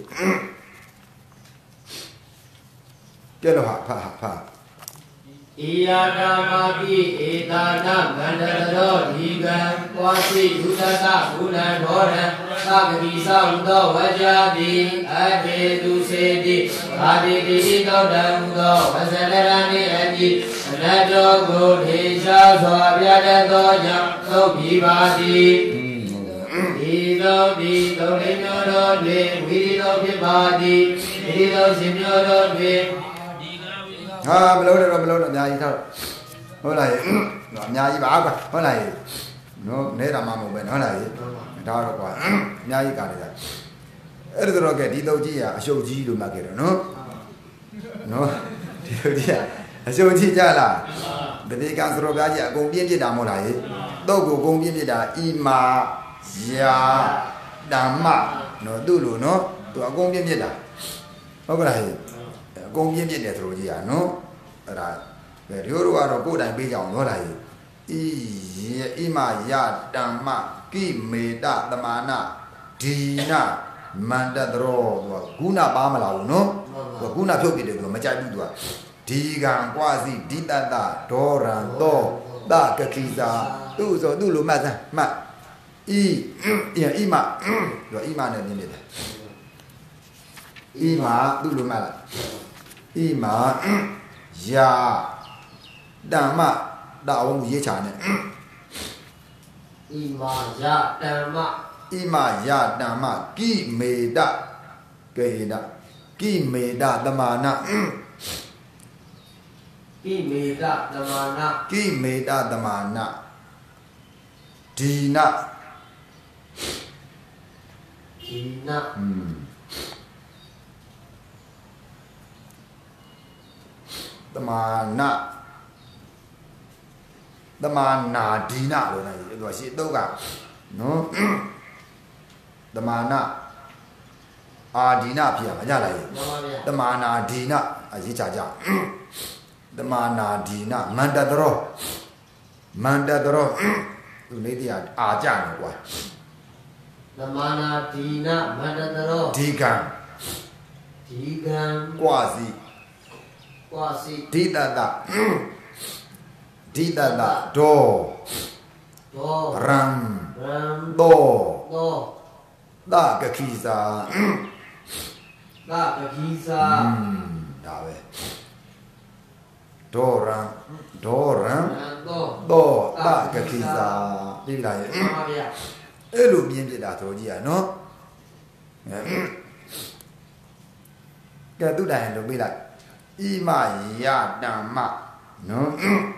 ကြလို့ဟာဖာဖာဣယတာမပိဧတာနာမန္တရောဒီကံဝါစီယုတတဘုလံဘောရံသဗ္ဗတိသောသောဝကြတိအတေတုစေတိအာတိတိသောတံသောဝဇလရဏိအတိအနတ္တောကိုထေရှားစွာပြတတ်သောကြောင့်သုတ်ပြီးပါသည်ဒီသောဒီသုံးလေးမျိုးတော်တွင်ဝိရိသောဖြစ်ပါသည်ဒီသောရှင်မျိုးတော်တွင်ဟာမလုံးတော့မလုံးတော့အများကြီးထားဟုတ်လားရေအများကြီးပါကွာဟုတ်လားရေနော်နေတာမှမဟုတ်ပဲဟုတ်လားရေဒါတော့ကွာအများကြီးကားနေတာအဲ့ဒါတော့ကဲဒီတုတ်ကြီးကအရှုပ်ကြီးလို့မှတ်ခဲ့တော့နော်နော်ဒီတုတ်ကြီးကအရှုပ်ကြီးကြလားဗတိကံသရောပြားကြီးအကုန်ပြင်းပြစ်တာမဟုတ်လားရေတုတ်ကိုအကုန်ပြင်းပြစ်တာဣမာယာဓမ္မနော်သူ့လိုနော်သူအကုန်ပြင်းပြစ်တာဟုတ်ကလားရေအကုန်ပြင်းပြစ်တယ်သရောကြီးကနော်အဲ့ဒါဘယ်တို့ကတော့ကိုယ်တိုင်ပေးကြအောင်ဟုတ်လားရေဣဣမာယာဓမ္မကိမေတသမာနဒီနာမန္တတရောသူကဂုဏပါမလာဘူးနော်သူကဂုဏဖြုတ်ပြတယ်သူကမကြိုက်ဘူးသူကဒီကံကွာစီဒီတတဒေါရံသောတကတိစာသူ့ဆိုသူ့လိုမှတ်စမ်းမှတ်ဤဣမသူကဣမနဲ့နင်းနေတယ်ဣမသူ့လိုမှတ်လားဣမယာဓမ္မဒါဝုံရေးချာနဲ့ဣမာယဓမ္မဣမာယဓမ္မကိမေတကေနကိမေတသမာနကိမေတသမာနကိမေတသမာနဒီနดีนะอืมตมานะตมานาดีนะလို့นะဒီရှိတော့ကနော်တမာနာအာဒီနာဖြစ်ရမှာကြလားရေတမာနာဒီနာအရေးချကြတမာနာဒီနာမန္တတရောမန္တတရောသူလေးတရားအာကြတယ်ကွာတမာနာဒီနာမန္တတရောဒီကံဒီကံကွာစီကွာစီဒီတတဒီတတဒောဒောရံရံဒောဒောတကခိစာတကခိစာဒါပဲဒောရံဒောရံဒောဒောတကခိစာပြီလားရဲ့မှန်ပါဗျာအဲ့လိုပြင်းပြတာဆိုကြည့်ရနော်ကဲသူတိုင်လို့ပြလိုက်ဣမယတမ္မနော်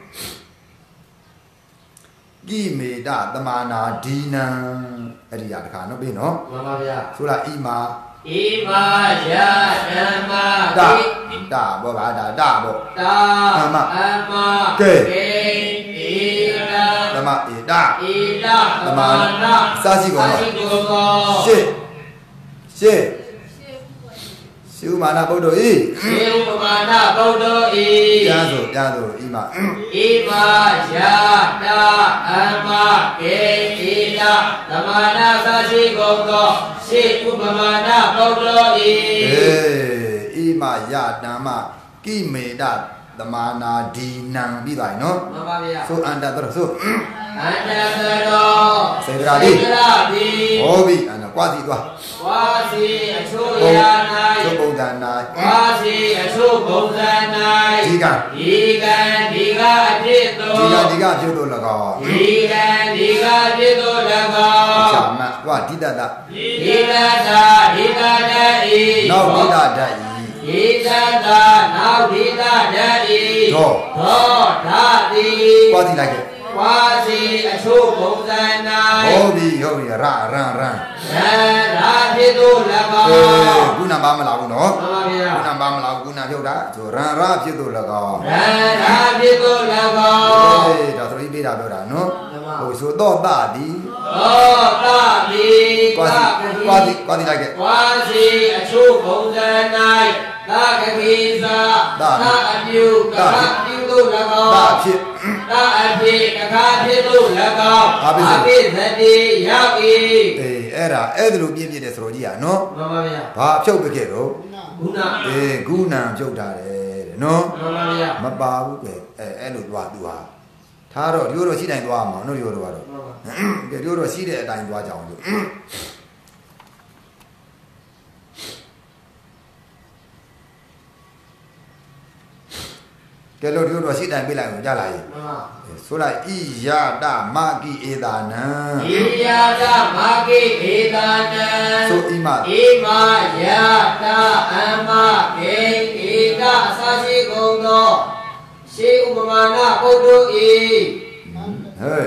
ကိမေတတမာနာဒီနံအဲ့ဒီရတခါနော်ပြီနော်မှန်ပါဗျာဆိုလားဣမာဣမယဓမ္မတတဘောပါဒါတဘောတအမအမကဲကေဣဒသမဣဒဣဒတမာနာစာရှိကောစာရှိကောရှေ့ရှေ့ရှုမာနဗုဒ္ဓဤရှေဥပမာဏဗုဒ္ဓဤပြန်ဆိုပြန်ဆိုဣမဣမယတာအမကေဣဒသမာနာသာရှိကုန်သောရှေဥပမာဏဗုဒ္ဓဤအေးဣမယတမ္မကိမေတသမာနာဒီနံပြီးသွားပြီနော်မှန်ပါဗျာဆိုအန္တတရဆိုအန္တတရောစေတရာတိစေတရာတိဟောပြီအန္တကွာစီသွားကွာစီအချို့ရာ၌သုပုံဒနာကွာစီအချို့ပုံစံ၌ဒီကဒီကံဒီကအဖြစ်သောဒီကဒီကဖြစ်သော၎င်းဒီကံဒီကဖြစ်သော၎င်းရှာမကွာဒိတတဒီတတဒီတတဤနောက်ဒိတတဤဒီတတနောက်ဒိတတဤသောသောဓာတိကွာစီလိုက်ခဲ့ကွာစီအချို့ပုံစံ၌ဟုတ်ပြီဟုတ်ပြီရရန်ရန်ရရာဖြစ်သော၎င်းအေးခုနပါမလားဘူးနော်မှန်ပါဗျာခုနပါမလားခုနဖြုတ်တာဆိုရန်ရဖြစ်သော၎င်းရန်ရာဖြစ်သော၎င်းအေးဒါဆိုပြီးပေးတာပြောတာနော်ဟိုဆိုတော့တသည်သောတသည်ကွာစီကွာစီကွာစီလိုက်ခဲ့ကွာစီအချို့ပုံစံ၌သာကပိသာသာအပြုကခပြုသို့၎င်းသာဖြစ်သာအဖြစ်ကခဖြစ်သို့၎င်းအပိသတိရောက်၏အေးအဲ့ဒါအဲ့ဒါလိုပြည့်ပြည့်တယ်ဆိုတော့ကြီးอ่ะနော်မှန်ပါဗျာဘာဖြုတ်ပြခဲ့တော့ဂုဏအေးဂုဏဖြုတ်ထားတယ်တဲ့နော်မှန်ပါဗျာမပါဘူးပဲအဲအဲ့လိုသွားသူဟာထားတော့ဒီလိုတော့ရှိတိုင်းသွားမှာနော်ဒီလိုတော့ကတော့ကဲဒီလိုတော့ရှိတဲ့အတိုင်းသွားကြအောင်လို့ကဲလို့ဒီလိုတော့ရှိတိုင်းပြလိုက်အောင်ကြလာရေးမှန်ပါဆိုလိုက်ဣယတမကိဧတာနံဣယတမကိဧတာနံဆိုဣမဣမယတအမကေဧတအစရှိကုန်သောရှေဥပမာဏပုဒ္ဓဤဟဲ့ဣယဣ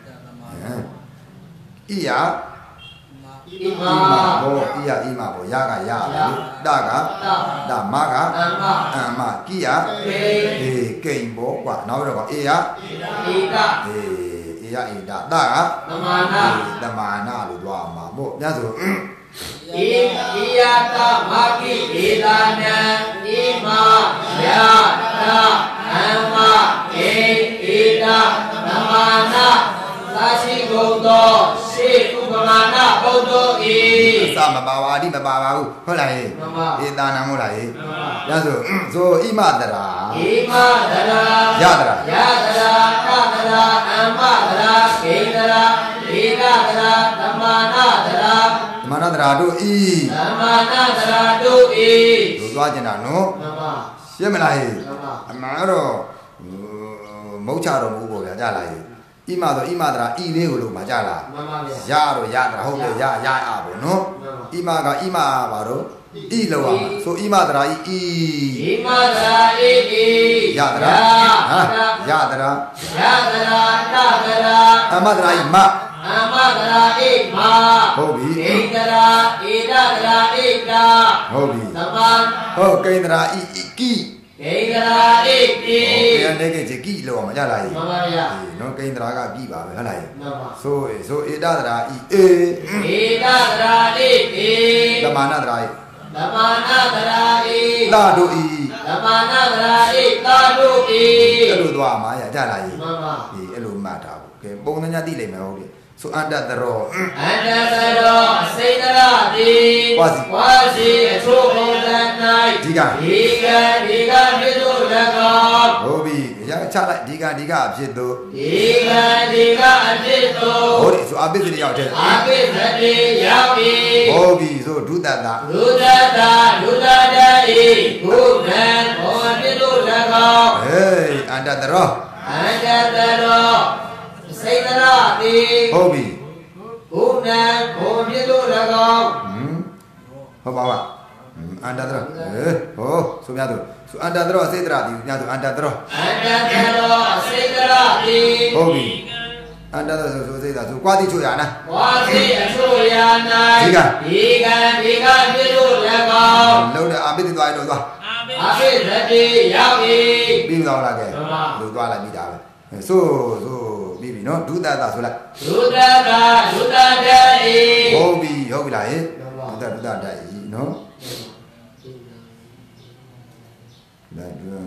မဘောဣယဣမဘောယကယတကတမကအမအမကိယကေအေကိံဘောကွာနောက်တော့ဧယဧတအေဧယဧတတကသမာနာသမာနာလို့သွားမှာမို့ညဆိုဣဣယတမကိဧတာနံဣမယတအမကေဧတသမာနာသာရှိကုန်သောရှေဥပမာဏပုဒ္ဓဤစမပါပါအတိမပါပါဘူးဟုတ်လားဟေးဧတာနာမဟုတ်လားဟေးညဆိုဆိုဣမတရာဣမတရာယတရာယတရာတတရာအမတရာကေတရာဧတတရာသမာနာတရာသမာနာတရာတို့ဤသမာနာတရာတို့ဤတို့သွားကျင်တာနော်မှန်ပါရှင်းမလားဟေးမှန်ပါအမှန်တော့မုတ်ချတော်မူပေါ့ဗျာကြလားဟေးဣမဆိုဣမတရာဤလေးကိုလို့မှာကြလားမှန်ပါဗျာရတော့ရတာဟုတ်တယ်ရရအပေါ့နော်ဣမကဣမပါတော့ဤလောရမှာဆိုဣမတရာဤဤဣမတရာဤဤရတရာဟာရတရာယတရာတတရာအမတရာဤမအ Amma Dara Ikma Hobi Indra Ida Dara Ida Hobi Saman Ho Kendra I Ki Indra Iki Oke nege je ki lo ma ja la yi Mama ya no Kendra ka ki ba be ha la yi Mama so so Ida Dara I E Ida Dara Iki Lamana Dara I Lamana Dara I La do I Lamana Dara I Ta Do I အဲ့လိုသွားမှာရကြလာကြီးမှန်ပါဒီအဲ့လိုမှတ်ထားဖို့ကဲပုံသညာသိလိမ့်မယ်ဟုတ်တယ်ဆိုအန္တတရောအန္တတရောစေတရတိဝါစီဝါစီအချို့ပုံစံ၌ဒီကဒီကဒီကဖြစ်သို့၎င်းဟုတ်ပြီရချလိုက်ဒီကဒီကအဖြစ်သို့ဒီကဒီကအဖြစ်သို့ဟုတ်တယ်ဆိုအပိစရိရောက်တယ်အပိသတိရောက်ပြီဟုတ်ပြီဆိုဒုတတဒုတတဒုတတဤဘုဒ္ဓံဘောဖြစ်သို့၎င်းဟေးအန္တတရောအန္တတရောစေတရတိဟုတ်ပြီဘုဒ္ဓံဘောဖြစ်သို့၎င်းဟမ်ဟုတ်ပါပါအန္တတရောဟေးဟောဆိုများသူဆိုအန္တတရောစေတရာဒီများသူအန္တတရောအန္တတရောစေတရတိဟုတ်ပြီအန္တတရောဆိုစေတရာဆိုကွာတိချိုရနာဝါစီအချို့ရာ၌ဒီကဒီကဒီကဖြစ်လို့၎င်းလုံးတဲ့အပိတိသွားရတော့သွားအပိသတိရောက်ပြီပြီးတော့လာခဲ့လူသွားလိုက်ပြီးတာပဲဆိုဆိုပြီးပြီနော်ဒုတတဆိုလိုက်ဒုတတဒုတတဤဟုတ်ပြီဟုတ်ပြီလားဟင်ဒုတဒုတတဤနော်ဒါဒု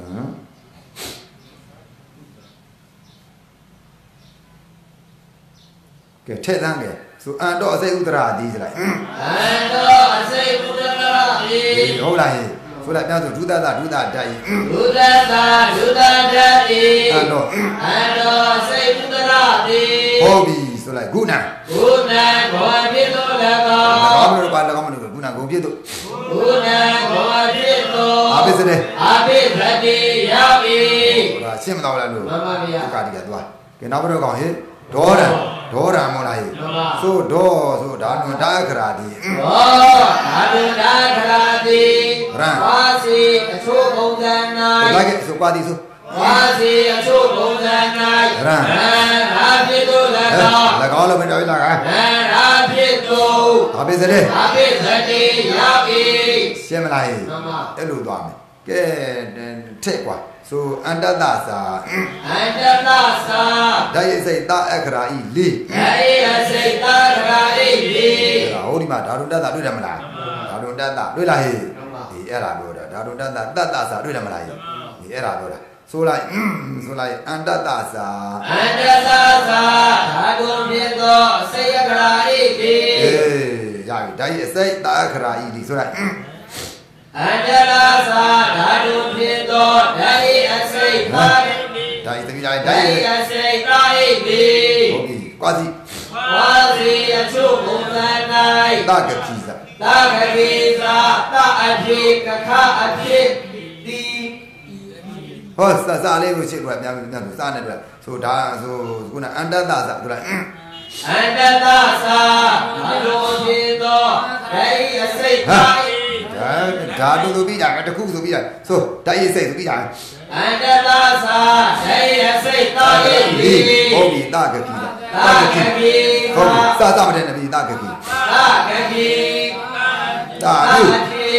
ကဲထဲ့သန်းကဲဆိုအန်တော့အစိတ်ဥဒရာဒီစလိုက်အန္တောအစိတ်ဘုဒ္ဓရာဤဟုတ်လားဟင်ဆိုလိုက်ပြောဆိုဒုတတဒုတတဤဒုတတဒုတတဤအန်တော့အန္တောအစိတ်ဘုဒ္ဓရာဤဟုတ်ပြီဆိုလိုက်ဂုဏဘုဒ္ဓံဘောဖြစ်လို့၎ကောင်းင်းလို့ပါ၎င်းမလို့ဂုဏဂုံပြည့်တို့ဘုဒ္ဓံဘောဖြစ်လို့အာပိစတဲ့အပိသတိရောက်ပြီဟိုဒါရှင်းမတော်လားလို့မှန်ပါဗျာဒုက္ခတိကသွားကဲနောက်ဘက်တော့ကောင်းဟင်ဒေါရံဒေါရံမောလားဟင်မှန်ပါဆိုဒေါဆိုဒါနွန်တာခရာဒီဘောအာရုဏာခရာတိဝါစီအချို့ပုံစံလိုက်ကဲ၌ဆိုပါတိဆိုဝါစီအချို့ပုံစံ ၌ရံရာဖြစ်လို့၎င်း၎င်းလို့မတော်လာကရာဖြစ်လို့အာပိစတဲ့အပိသတိရောက်ပြီရှင်းမလားဟင်မှန်ပါအဲ့လိုသွားမယ်ကဲထက်ကွာဆိုအန္တတသာအန္တတသာဓာတ်ရိပ်စိတ်တာအခရာဤလေးယေအစိတ်တာခရာဣတိဟိုဒီမှာဓာတုတ္တတွေ့တယ်မလားဓာတုတ္တတွေ့လားဟေးဒီအဲ့ဒါပြောတာဓာတုတ္တတတ္တသာတွေ့တယ်မလားဟေးဒီအဲ့ဒါပြောတာဆိုလိုက်ဆိုလိုက်အန္တတသာအန္တသာသာဓာတုဖြစ်သောအစိတ်ခရာဣတိအေးရပြီဓာတ်ရိပ်စိတ်တာအခရာဤလေးဆိုလိုက်အန္တရာသာဓာတုဖြစ်သောဓာယိအစိတ်ပါဓာတ်ရိပ်တတိယဓာတ်ဓာရိယိပ်အစိတ်ပါဣတိဟုတ်ပြီကွာစီဝါစီအချို့ပုံစံတ၌ကတိသာသာဂတိသာသအဖြစ်ကခအဖြစ်တိဟောစစလေးကိုရှင်းကွာများများစနဲ့တွေ့ဆိုဒါဆိုခုနအန္တတသာဆိုလိုက်အန္တသာသာဓာတုဖြစ်သောဓာယိအစိတ်ပါဣတိဒါဓာတုဆိုပြီးတာတခုဆိုပြီးတာဆိုဓာတ်ရိပ်စိတ်ဆိုပြီးတာအန္တသာသာဓာယိအစိတ်ပါဣတိဟုတ်ပြီတကတိသာသာဂတိဟုတ်ပြီသာစစမတဲ့နဗီတကတိသာဂတိဒါသာပြုအဖြစ်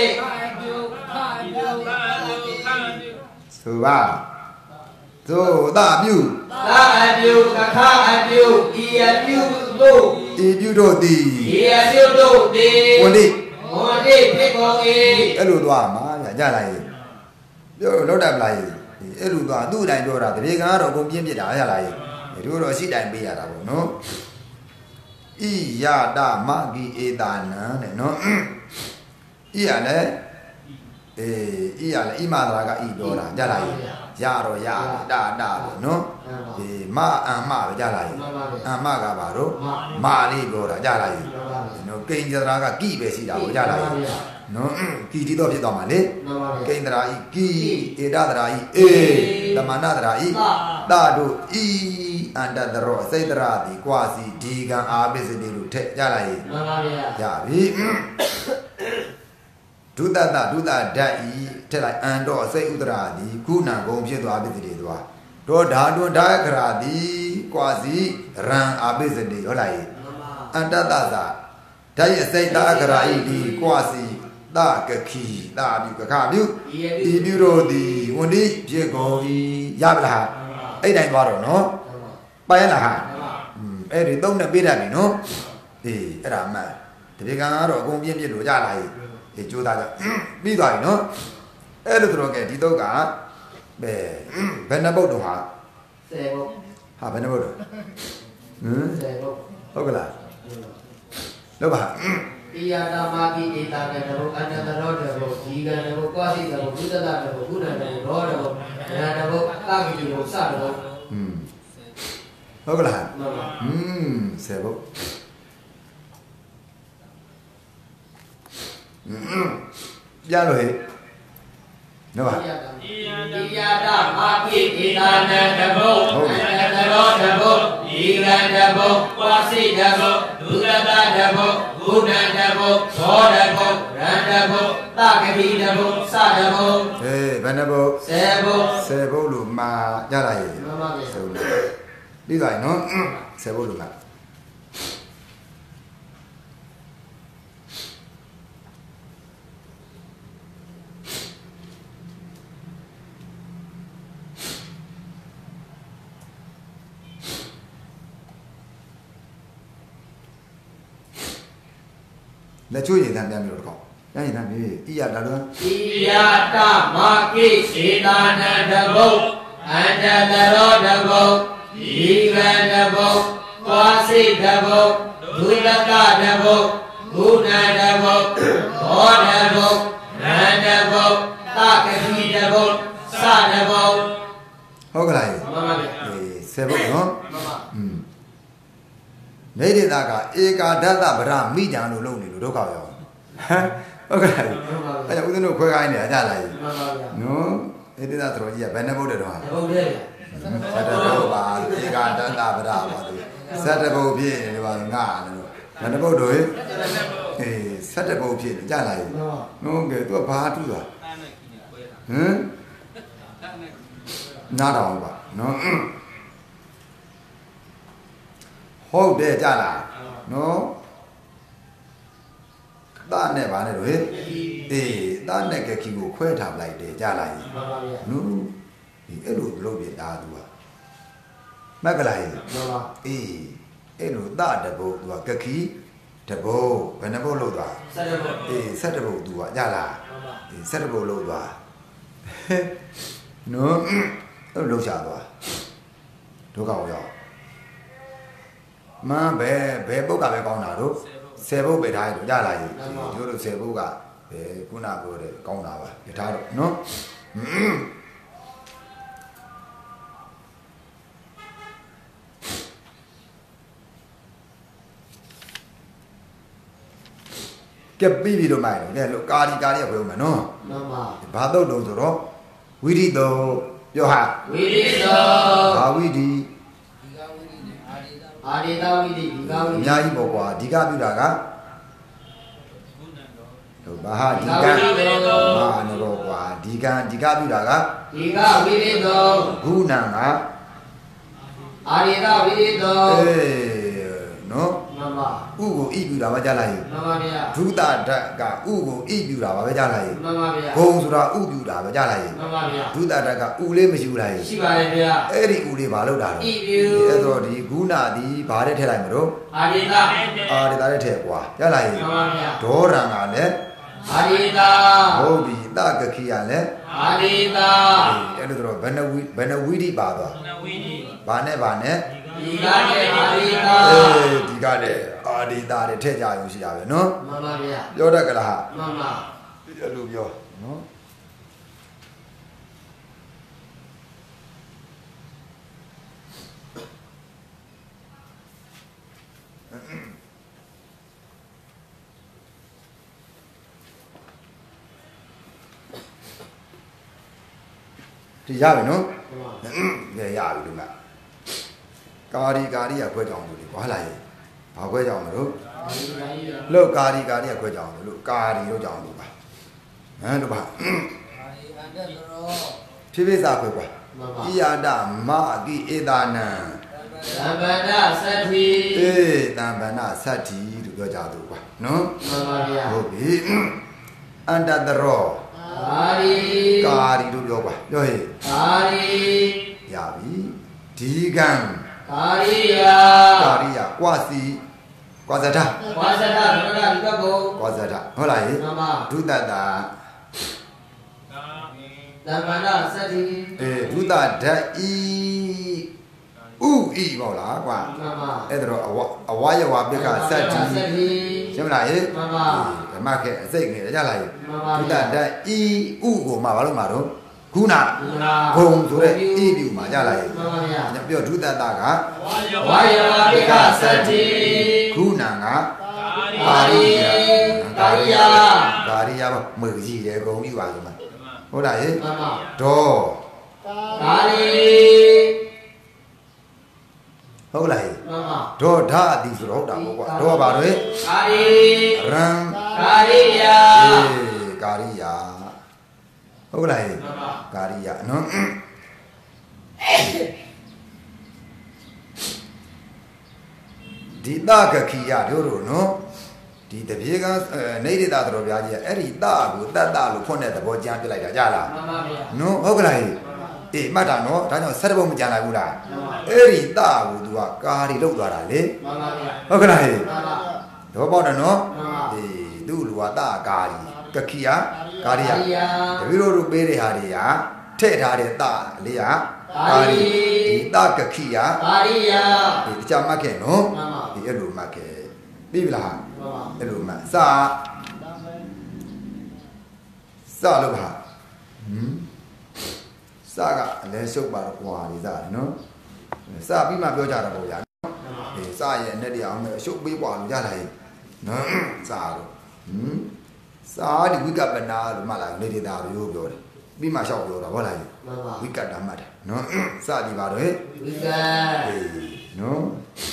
ဆိုပါဆိုတာပြုသာအပြုကခအပြုဤအပြုတို့ဤပြုတို့သည်ဤအပြုတို့သည်ဝန္တိဝန္တိဖြစ်ကုန်၏အဲ့လိုသွားမှာညကြလိုက်ရင်ပြောလောက်တယ်မလားအဲ့လိုသွားသူ့အတိုင်းပြောတာတပြေကတော့အကုန်ပြင်းပြစ်တာရလားတို့တော့ရှိတိုင်းပေးရတာပေါ့နော်ဣယတမဂိဧတာနံတဲ့နော်ဣရလဲအေးဣရလဲဣမသာကဣပြောတာကြလားရတော့ရတာတာပေါ့နော်ဒီမအမ္မပဲကြလားအမ္မကပါတော့မာလေးပြောတာကြလားနော်ကိဉ္စရာကကိပဲရှိတာပေါ့ကြလားနော်ကိတိတော့ဖြစ်သွားမှာလေကိန္ဒရာဤကိဧတဒရာဤအေတမနဒရာဤတတို့ဤအန္တတရောစိတ်တရာဒီကွာစီဒီကံအာပိစတိလို့ထက်ကြလားမှန်ပါဗျာရပြီဒုတတဒုတဓာတ်ဤထက်လိုက်အန်တော့စိတ်ဥဒရာဒီခုနံဂုံဖြစ်သွားပိစတိသွားတော့ဓာတွန်ဓာခရာဒီကွာစီရံအာပိစတိဟုတ်လားအန္တတသာဓာတ်အစိတ်တာကရာဤဒီကွာစီတာကခီတာပြုကခပြုဤပြုတို့သည်ဝန်ဒီဖြစ်ကုန်၏ရပါလားအဲ့တိုင်းသွားတော့နော်ပိုင်လားဟာအဲ့ဒီသုံးနဲ့ပေးတတ်ပြီနော်အေးအဲ့ဒါမှန်တပည့်ကံကတော့အကုန်ပြည့်ပြည့်လို့ကြလာပြီအေးကြိုးစားကြပြီးသွားပြီနော်အဲ့လိုဆိုတော့ကဲဒီတော့ကဘယ်ဘယ်နှပုတ်တော့ဟာဆယ်ပုတ်ဟာဘယ်နှပုတ်တော့ဟမ်ဆယ်ပုတ်ဟုတ်ကလားလို့ပါဣယတာမာတိဧတာကေတဘုအနန္တရောတဘုဒီကံတဘုကောတိတဘုဘုဒ္ဓတဘုဘုဒ္ဓတဘုရောတဘုအနန္တဘုတာကိတိဘုစတဘုอืมဟုတ်ကလားอืมဆယ်ပုတ်อืมပြန်လို့ဟဲ့နော်ပါဣယတာမာတိဧတာနန္တဘုအနန္တရောတဘုဒီကံတဘုကောတိတဘုဘုဒ္ဓတဘုဘုဒ္ဓတဘုသောတဘုရန္တဘုတကတိတဘုစတဘုအေးဘယ်နှဘုဆယ်ဘုဆယ်ဘုလို့မှာရလာရဲ့မှန်ပါဗျာဟုတ်တယ်ပြီးသွားပြီနော်ဆယ်ဘုလို့မှာလက်ချိုးရည်တန်းပြန်ပြီးတော့ကောရရင်တန်းပြီဣယတာတော့ဣယတာမာကိစေတာနန္တဘုအန္တတရောတဘုဒီကံတဘုသွားစိတ်တဘုဒုလကတဘုဘုဒ္ဓတဘုဘောတဘုရန္တဘုတကတိတဘုစတဘုဟုတ်ကလားမှန်ပါဗျာအေးဆယ်ဘုနော်မှန်ပါอืมနေဒေတာကဧကာဒတဗရမိတံလို့လုပ်နေလို့ဒုက္ခရောဟုတ်ကဲ့အဲ့ဒါဦးဇင်းတို့ခွဲခိုင်းနေတာကြလားကြီးမှန်ပါဗျာနော်နေဒေတာသတော်ကြီးကဘယ်နှဘုတ်တယ်တော့ဟာဘုတ်တယ်သတ္တဘုတ်ပါဧကာဒတဗရပါသူသတ္တဘုတ်ဖြစ်နေပါငါလို့ဘယ်နှဘုတ်တို့အေးသတ္တဘုတ်ဖြစ်နေကြလားကြီးနော်ကဲသူကဘာထူးသွားဟမ်နားတော်ပါနော်ဟုတ်တယ်ကြလားနော်တာနဲ့ဗာနဲ့တို့ဟဲ့အေးတာနဲ့ကခီကိုခွဲထားလိုက်တယ်ကြလားကြီးနော်ဒီအဲ့လိုလုပ်ပြတာသူကမက်ကလားကြီးအေးအဲ့လိုတာတဘုတ်သူကကခီတဘုတ်ဘယ်နှဘုတ်လုပ်သွားဆယ်တဘုတ်အေးဆယ်တဘုတ်သူကကြလားအေးဆယ်တဘုတ်လုပ်သွားနော်အဲ့လိုလုပ်ချသွားဒုက္ခရောက်မန်းဘယ်ဘယ်ပုတ်ကပဲကောင်းတာတို့ဆယ်ပုတ်ပဲထားရတော့ကြလာကြီးတို့တို့ဆယ်ပုတ်ကဘယ်ခုနပြောတယ်ကောင်းတာပါပြထားတော့နော်ကဲပြီးပြီတော့မိုင်တော့ကဲလို့ကာဒီကာဒီကပြောမှာနော်မှန်ပါဘာတော့တော့ဆိုတော့ဝိရိတောပြောဟာဝိရိတောဘာဝိဒီအာရိတဝိတိဒီကဝိတိအများကြီးပေါ့ကွာဒီကပြုတာကဟုတ်ဘာဟာဒီကမာနရောကွာဒီကဒီကပြုတာကဒီကဝိရိတောဂုဏံကအာရိတဝိရိတောအေးနော်မှန်ပါဥကိုဣပြုတာမကြလားယမှန်ပါဗျာဒုတဓာတ်ကဥကိုဣပြုတာပါပဲကြလားယမှန်ပါဗျာဂုံဆိုတာဥပြုတာပဲကြလားယမှန်ပါဗျာဒုတဓာတ်ကဥလေးမရှိဘူးလားယရှိပါတယ်ဗျာအဲ့ဒီဥလေးဘာလို့တာလဲဣပြုအဲ့တော့ဒီဂုဏဒီဘာတဲ့ထည့်လိုက်မလို့အာရိတအာရိတတဲ့ထည့်ကွာကြလားယမှန်ပါဗျာဒေါရံကလည်းအာရိတဟုတ်ပြီတကခိကလည်းအာရိတအဲ့လိုတော့ဘယ်နှဝိဘယ်နှဝိဓိပါသွားဘယ်နှဝိဓိဘာနဲ့ဘာနဲ့ဒီကတဲ့အာရိတအေးဒီကတဲ့အာရိတတဲ့ထည့်ကြရုံရှိတာပဲနော်မှန်ပါဗျာပြောတတ်ကြလားမှန်ပါအဲ့လိုပြောနော်ဒီရပြီနော်ကဲရပြီဒီမှာကာရီကာရီကခွဲကြောင်လို့လေဘာလာရဲ့ဘာခွဲကြောင်မလို့လို့ကာရီကာရီကခွဲကြောင်လို့ကာရီလို့ကြောင်လို့ပါဟမ်တို့ပါဖြည်းဖြည်းစားခွဲကွာဣယာဒမအကိဧတာနံ Tampana Sati เอ๊ะตามปนาสัตถิလို့ပြောကြတော့ကွာနော် Mama ya ဟုတ်ပြီအန္တတရော Kari ကာရီလို့ပြောကွာပြောဟဲ့ Kari ရပြီဒီကံ Kariya ကာရိယကွာစီကွာဇတာ Wasata Rana Dikabo ကွာဇတာဟုတ်လားဟဲ့ Mama ဒုတတ Tampana Sati เออဒုတဓာတ်ဤဥဤပေါ့လားကွာ Mama အဲ့ဒါတော့အဝအဝယဝပိကစတ္တိ Sati ရှင်းမလားဟဲ့ Mama ဓမ္မခဲအစိတ်ငယ်ရလားဟဲ့ Mama ဒုတဓာတ်ဤဥကိုမှဘာလို့မှာတော့ခုန Guna ဂုံဆိုတဲ့ဤပြုမှာရလားဟဲ့ Mama ya ပြောဒုတတက Wayava Pika Sati ခုနက Kari Kariya ကာရိယပေါ့มือကြီးတယ်ဂုံပြီးပါလို့မှာဟုတ်လားဟဲ့ Mama ဒေါ် Kari ဟုတ်လားဟဲ့ Mama ဒေါ်ဓာတိဆိုတော့ဟုတ်တာပေါ့ကွာဒေါ်ပါတော့ Kari ရံ Kariya အေးကာရိယာဟုတ်လားဟဲ့ Mama ကာရိယာနော်ဒီတကခိယတို့တို့နော်ဒီတပြေကနေရတာတော်ဗျာကြီးအဲ့ဒီတကိုတတ်တလို့ဖွင့်တဲ့သဘောကြမ်းပြလိုက်တာကြလား Mama ya နော်ဟုတ်ကလားဟဲ့အေးမှတ်တာနော်ဒါကြောင့်ဆက်တဘုံမကြံလိုက်ဘူးလားအဲ့ဒီတကို तू ကကာရီလောက်သွားတာလေ Mama ya ဟုတ်ကလားဟဲ့ Mama တော့ပေါ့တယ်နော် Mama အေးသူ့လူကတကာရီကခိယကာရိယ Kariya တပည့်တို့ပေးတဲ့ဟာတွေကထည့်ထားတဲ့တလေးကကာရီဒီတကခိယ Kariya ဒီတခြားမှတ်ခဲ့နော် Mama ဒီအဲ့လိုမှတ်ခဲ့ပြီးပြီလား Mama အဲ့လိုမှတ်စစလို့ပါဟမ်စကအလဲရှုပ်ပါတော့ကွာဒီစတယ်နော်စပြီးမှပြောကြတာပေါ့ဗျာအေးစရဲ့အနဲ့တရားအောင်ရှုပ်ပေးပွားလို့ကြလာရင်နော်စတော့ဟမ်စာဒီဝိကပနာလို့မှလာနေနေတာလို့ပြောတယ်ပြီးမှလျှောက်ပြောတာဟုတ်လား Mama ဝိကတမှတ်တယ်နော်စသည်ပါတော့ဟဲ့ Vika အေးနော်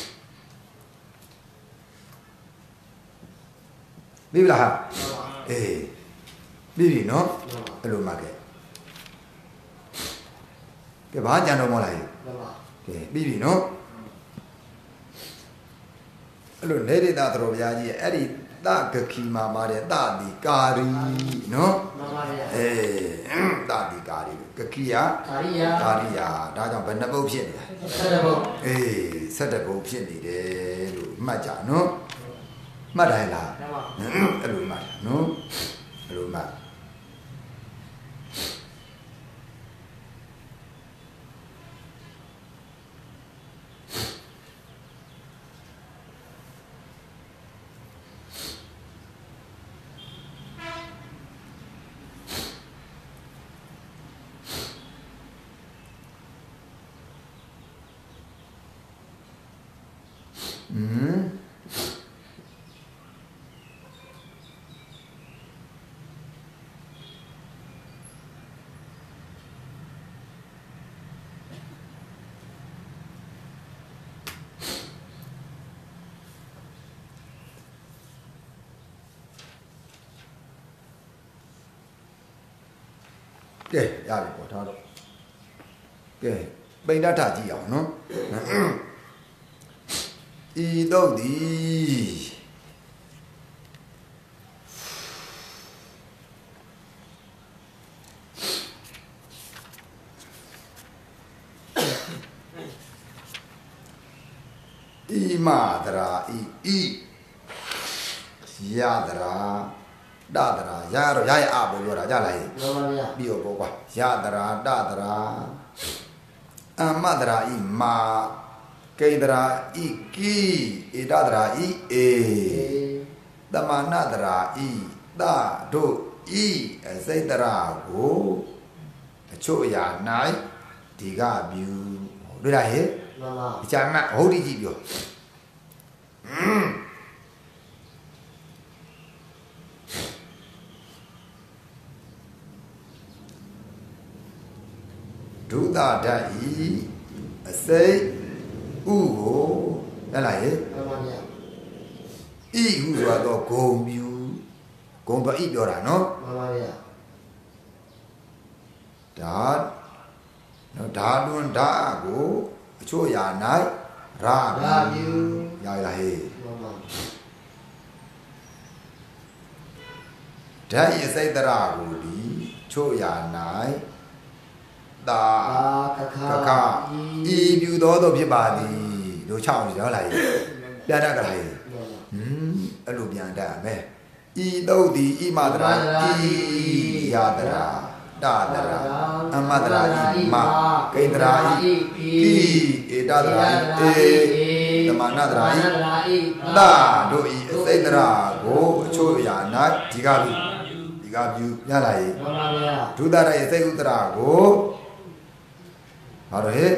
ပြီးပြီလားဟာအေးပြီးပြီနော်အဲ့လိုမှခဲ့ကဲဘာကြံတော့မလား Mama ကဲပြီးပြီနော်အဲ့လိုနေရတာတော်ဗျာကြီးအဲ့ဒီတကခိမှာပါတဲ့တတိကာရီနော် Mama ya အေးတတိကာရီကခိယ Kariya ကာရီယာဒါကြောင့်ဘယ်နှပုတ်ဖြစ်နေတာ Sadabo အေးဆက်တဲ့ပုတ်ဖြစ်နေတယ်လို့မှတ်ကြနော်မှတ်တယ်လား Mama အဲ့လိုမှတ်နော်အဲ့လိုမှတ်อืมကဲရပြီပေါ့ထားတော့ကဲပိဋကထကြည့်အောင်နော်ဤတော့ဒီဤမာဒရာဤဤယဒရာဒဒရာရတော့ရရအပေါ်ပြောတာကြလားဟဲ့ Mama ya ပြီးတော့ပေါ့ကွာယဒရာတဒရာအမဒရာဤမာကေဒရာဤကီဧဒဒရာဤအေတမနဒရာဤတတို့ဤအစိတ်တရာကိုအချို့အရာ၌ဒီကပြုတွေ့လားဟဲ့ Mama အချမ်းမဟုတ်ဒီကြည့်ပြောဒုသဓာတ်ဤအစိတ်ဥကိုဟဲ့လားဟဲ့ Mama ya ဤဟုဆိုတော့ဂုံပြူဂုံတော့ဤပြောတာနော် Mama ya ဓာတ်နော်ဓာတ်တွန်းဓာတ်ကိုအချို့အရာ၌ราบิวยาวละเฮได้ยินเสียงตรากูดีช่วยยานายตากะกะอีบิวโตโตพิบาดีดูช่างอยู่อะไรเปลี่ยนได้กันไรอืมอรูปยังได้ไหมอีโตดีอีมาตราอียาตราดาตราอมาตราอีมาเกตราอีกีเอตราเอธรรมนาตราอีตาโดอีเสียงตรากูช่วยยานายดีกาบิဒီကပြူရလာရေမှန်ပါဗျာဒုဒရရဲ့စိတ်ဥတ္တရာကိုဘာလို့ဟဲ့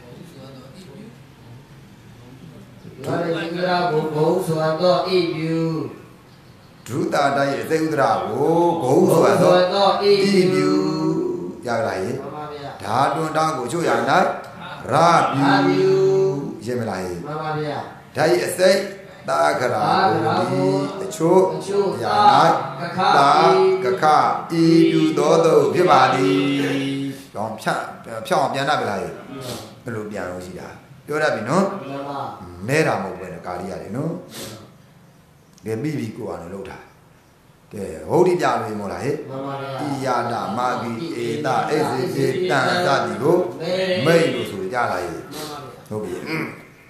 ဒုဒရရဲ့စိတ်ဥတ္တရာကိုဘုံဆိုတော့ဣပြူဒုဒရရဲ့စိတ်ဥတ္တရာကိုဘုံဆိုတော့ဣပြူရလာရေမှန်ပါဗျာဓာတွန်တာကိုချို့ရနိုင်ရာပြူရေးမလားရေမှန်ပါဗျာဓာရဲ့အစိတ်ตากระบูดีชุยานัยตากะขะอีดูโตโตဖြစ်ပါသည်။တော့ဖြတ်ဖြောင်းအောင်ပြန်တတ်ပြီလား။ဘယ်လိုပြန်လို့ရှိတာ။ပြောတတ်ပြီနော်။နဲတာမဟုတ်ပဲကာရီရတယ်နော်။ကဲပြီးပြီကိုကလည်းလှုပ်တာ။ကဲဟောဒီပြလို့မို့လားဟဲ့။ဤယာဒမာဂီဧတအိစေစေတန်သတိကိုမိတ်လို့ဆိုကြလားဟဲ့။ဟုတ်ပြီ။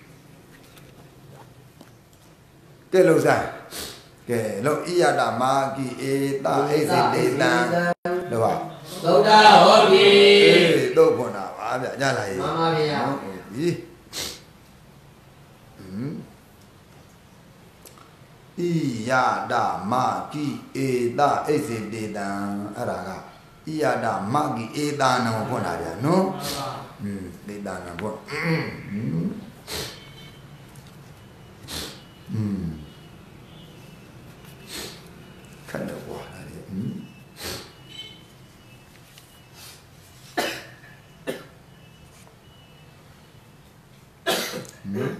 ကဲလို့စားကဲလို့ဣယတမာဂီဧတအိစေတေတံလို့ပါသုဒ္ဓဟောတိအေးတော့ခွန်တာပါဗျညလာရေးမှန်ပါဗျာဟုတ်ပြီဣယတမာဂီဧတအိစေတေတံအဲ့ဒါကဣယတမာဂီဧတနံခွန်တာဗျာနော်อืมတေတနံခွန်อืมခက်တော့ကွာဒါလေอืมอืม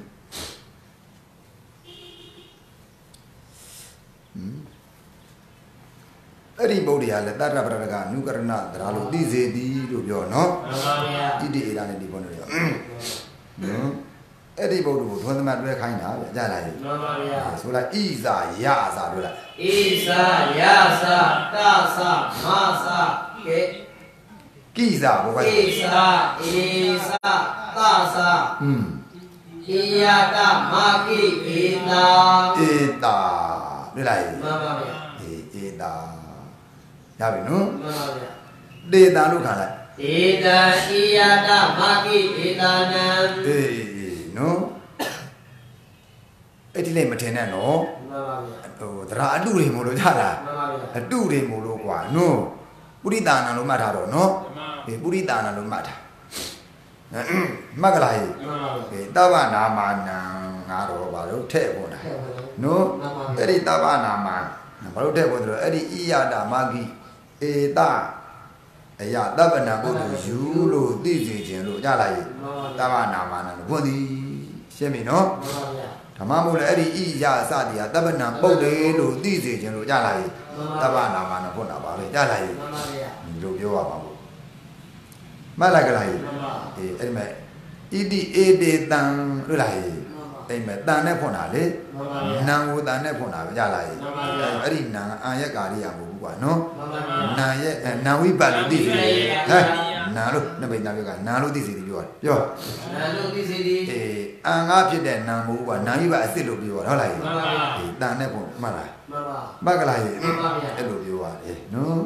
อืมအဲ့ဒီဗုဒ္ဓရာလည်းတတ္တပရကနုကရဏသရာလို့သိစေသည်လို့ပြောနော်မှန်ပါဗျာဣတိဧတာနဲ့ဒီဘောလို့ပြောနော်အဲ့ဒီဗုဒ္ဓကိုသွန်သမတ်တွဲခိုင်းတာဗျကြားလာပြီမှန်ပါဗျာဆိုလိုက်ဣဇာယစာပြောလိုက်ဣဇာယစာတသမစာကေကိဇာဘောကကိဇာဣဇာတသอืมဣယတမာကိဧတာဧတာတွေ့လိုက်မှန်ပါဗျာဧဧတာရပြီနော်မှန်ပါဗျာဒေတာလို့ခံလိုက်ဧတံဣယတမာကိဧတာနံအေးနော်အဲ့ဒီလေးမထင်နဲ့နော်မှန်ပါဗျာဟိုသရအတုတွေမို့လို့ကြတာမှန်ပါဗျာအတုတွေမို့လို့ကွာနော်ပုရိတာနာလို့မှတ်ထားတော့နော်ဒီပုရိတာနာလို့မှတ်ထားမှတ်ကြလားဟဲ့မှန်ပါဗျာတဗ္ဗနာမနံငါတော့ဘာလို့ထည့်ပေါ်တာနော်အဲ့ဒီတဗ္ဗနာမဘာလို့ထည့်ပေါ်တယ်အဲ့ဒီဣယတာမာဂိဧတအရာတပ္ပနာပုဒ်ကိုယူလို့သိစေခြင်းလို့ကြလာရဲ့တဗ္ဗနာမနံလို့ဘုန်းသည်ရှင်းပြီနော်ဓမ္မမို့လဲအဲ့ဒီဣယအစတိဟာတပ္ပနာပုဒ်တယ်လို့သိစေခြင်းလို့ကြလာရဲ့တဗ္ဗနာမနံဘုန်းတာပါပဲကြလာရဲ့ဒီလိုပြောရပါဘူးမှတ်လိုက်ကြလားအေးအဲ့ဒီမဲ့ဣတိဧတေတံလို့လားအေးအဲ့မဲ့တန်နဲ့ဖွင့်တာလေနံကိုတန်နဲ့ဖွင့်တာပဲကြလားအေးအဲ့ဒီနံအာရက်ကာရိယာမဟုတ်ဘူးကွာနော်နံရဲ့နံဝိပတ်လို့သိစေတယ်ဟဲ့နံလို့နှစ်ပိတ်သားပြောကနံလို့သိစေတယ်ပြောပြောနံလို့သိစေတယ်အေးအံငါဖြစ်တဲ့နံမဟုတ်ဘူးကွာနံဝိပတ်အစ်စ်လို့ပြောတာဟုတ်လားအေးအေးတန်နဲ့ဖွင့်မှတ်လားမှန်ပါမှတ်ကြလားအေးအဲ့လိုပြောရတယ်နော်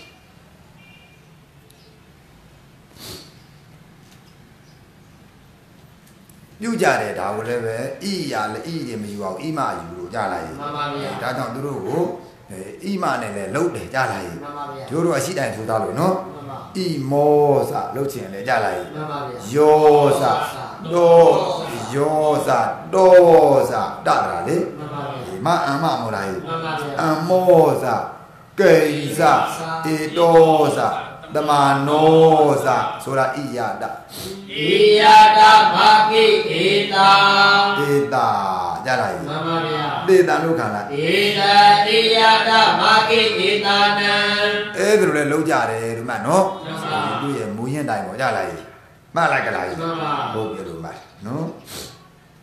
ပြုကြတယ်ဒါကိုလည်းပဲဣရာလည်းဣတွေမယူအောင်ဣမယူလို့ကြားလိုက်မှန်ပါဗျာဒါကြောင့်သူတို့ကိုဣမနဲ့လည်းလှုပ်တယ်ကြားလိုက်မှန်ပါဗျာတို့တို့အရှိတိုင်ထူသားလို့နော်ဣမောစလှုပ်ချင်လည်းကြားလိုက်မှန်ပါဗျာယောစတောယောစတောစတတာလေမှန်ပါဗျာမအမမောလားမှန်ပါဗျာအမောစကေစဧတောစတမနောစဆိုတာဣယတဣယတမာကိဧတာဧတာကြလားမှန်ပါဗျာဧတာလို့ခံလားဧတာဣယတမာကိဧတာနံအဲ့ဒါလိုလဲလုံးကြတယ်ဒီမှာနော်သူ့ရဲ့မူရင်းတိုင်းပေါ့ကြလားမှတ်လိုက်ကြလားမှန်ပါဟုတ်ပြီလို့မှတ်နော်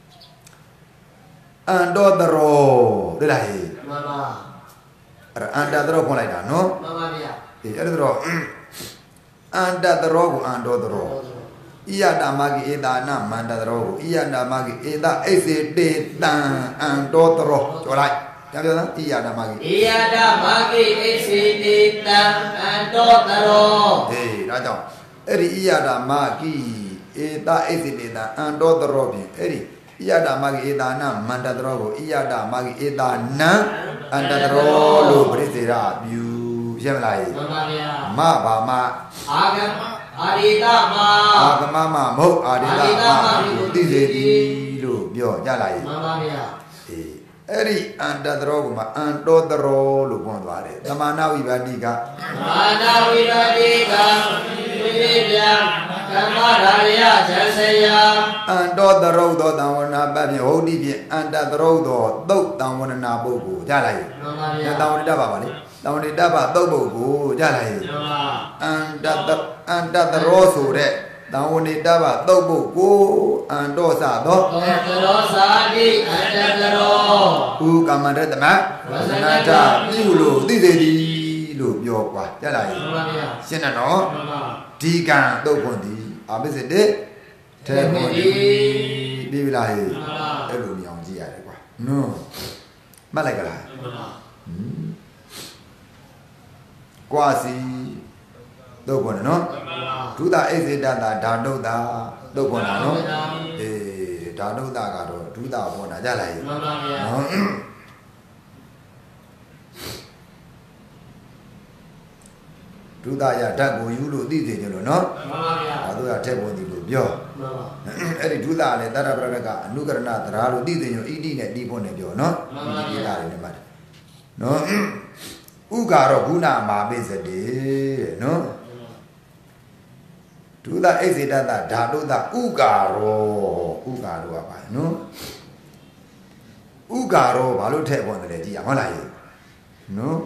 อันดอตรอได้ไรมามาอันดอตรอพอไรด่าเนาะมามาเนี่ยเอออะไรตรออันดอตรอกูอันดอตรออิยาดามากิเอตานามันดอตรอกูอิยาดามากิเอตาเอเสเตตังอันดอตรอจ่อไรจำได้ไหมอิยาดามากิอิยาดามากิเอเสเตตังอันดอตรอเฮ้ยဒါကြောင့်အဲ့ဒီဣယဒာမကိဧတဣစိတေတအန္တောတရောဖြင့်အဲ့ဒီဣယဒာမကိဧတာနမန္တတရောကိုဣယဒာမကိဧတာနံအန္တတရောလို့ပြိစေရပြုရှင်းမလားမှန်ပါဗျာမဘာမအာဂမအာရိတမအာဂမမမဟုတ်အာရိတမသိစေသည်လို့ပြောကြလားမှန်ပါဗျာအေးအဲ့ဒီအန္တတရောကိုမှအန္တောတရောလို့ပြောသွားတယ်သမာနဝိပါတိကသမာနဝိပါတိကဝိရိယကမ္မရာယဇဆယအန္တောတရုသောတံဝနာပတ်ဖြင့်ဟုတ်ဒီဖြင့်အန္တတရုသောသုတ်တံဝနာပုဂ္ဂိုလ်ကြားလိုက်မှန်ပါဗျာတံဝနိတ္တပါပါလေတံဝနိတ္တပါသုတ်ပုဂ္ဂိုလ်ကြားလိုက်မှန်ပါအန္တတအန္တတရောဆိုတဲ့တံဝနိတ္တပါသုတ်ပုဂ္ဂိုလ်အန္တောစသောအန္တရောစာတိအန္တတရောဥကမ္မရတမဝဇနတပြုလို့သိစေသည်လို့ပြောကွာကြားလိုက်မှန်ပါဗျာရှင်းတယ်နော်မှန်ပါဒီကံသုတ်ခွန်သည်အာပိစတေထဲခွန်သည်ဒီပြီလားဟဲ့အဲ့လိုမြောင်ကြည့်ရတယ်ကွာနော်မှတ်လိုက်ကလားမှန်ပါကွာစီသုတ်ခွန်နော်ဒုတာအိစေတတာဓာတုတာသုတ်ခွန်တာနော်အေးဓာတုတာကတော့ဒုတာဘောနာကြလိုက်မှန်ပါဗျာဒုတာရဓာတ်ကိုယူလို့သိစေကြလို့နော်မှန်ပါဗျာဒါတို့ရထက်ပေါ်သည်လို့ပြောမှန်ပါအဲ့ဒီဒုတာလည်းတရပရဏကအနုကရဏသရာလို့သိစေညဣတိနဲ့တိဖို့နဲ့ပြောနော်မှန်ပါဗျာဒါလည်းမှတ်နော်ဥကတော့ဂုဏမာပိစတေနော်ဒုတာအိစေတတဓာတုတဥကာရောဥကာရောကပါနော်ဥကာရောဘာလို့ထည့်ပေါ်တယ်ကြည့်ရဟုတ်လားရေနော်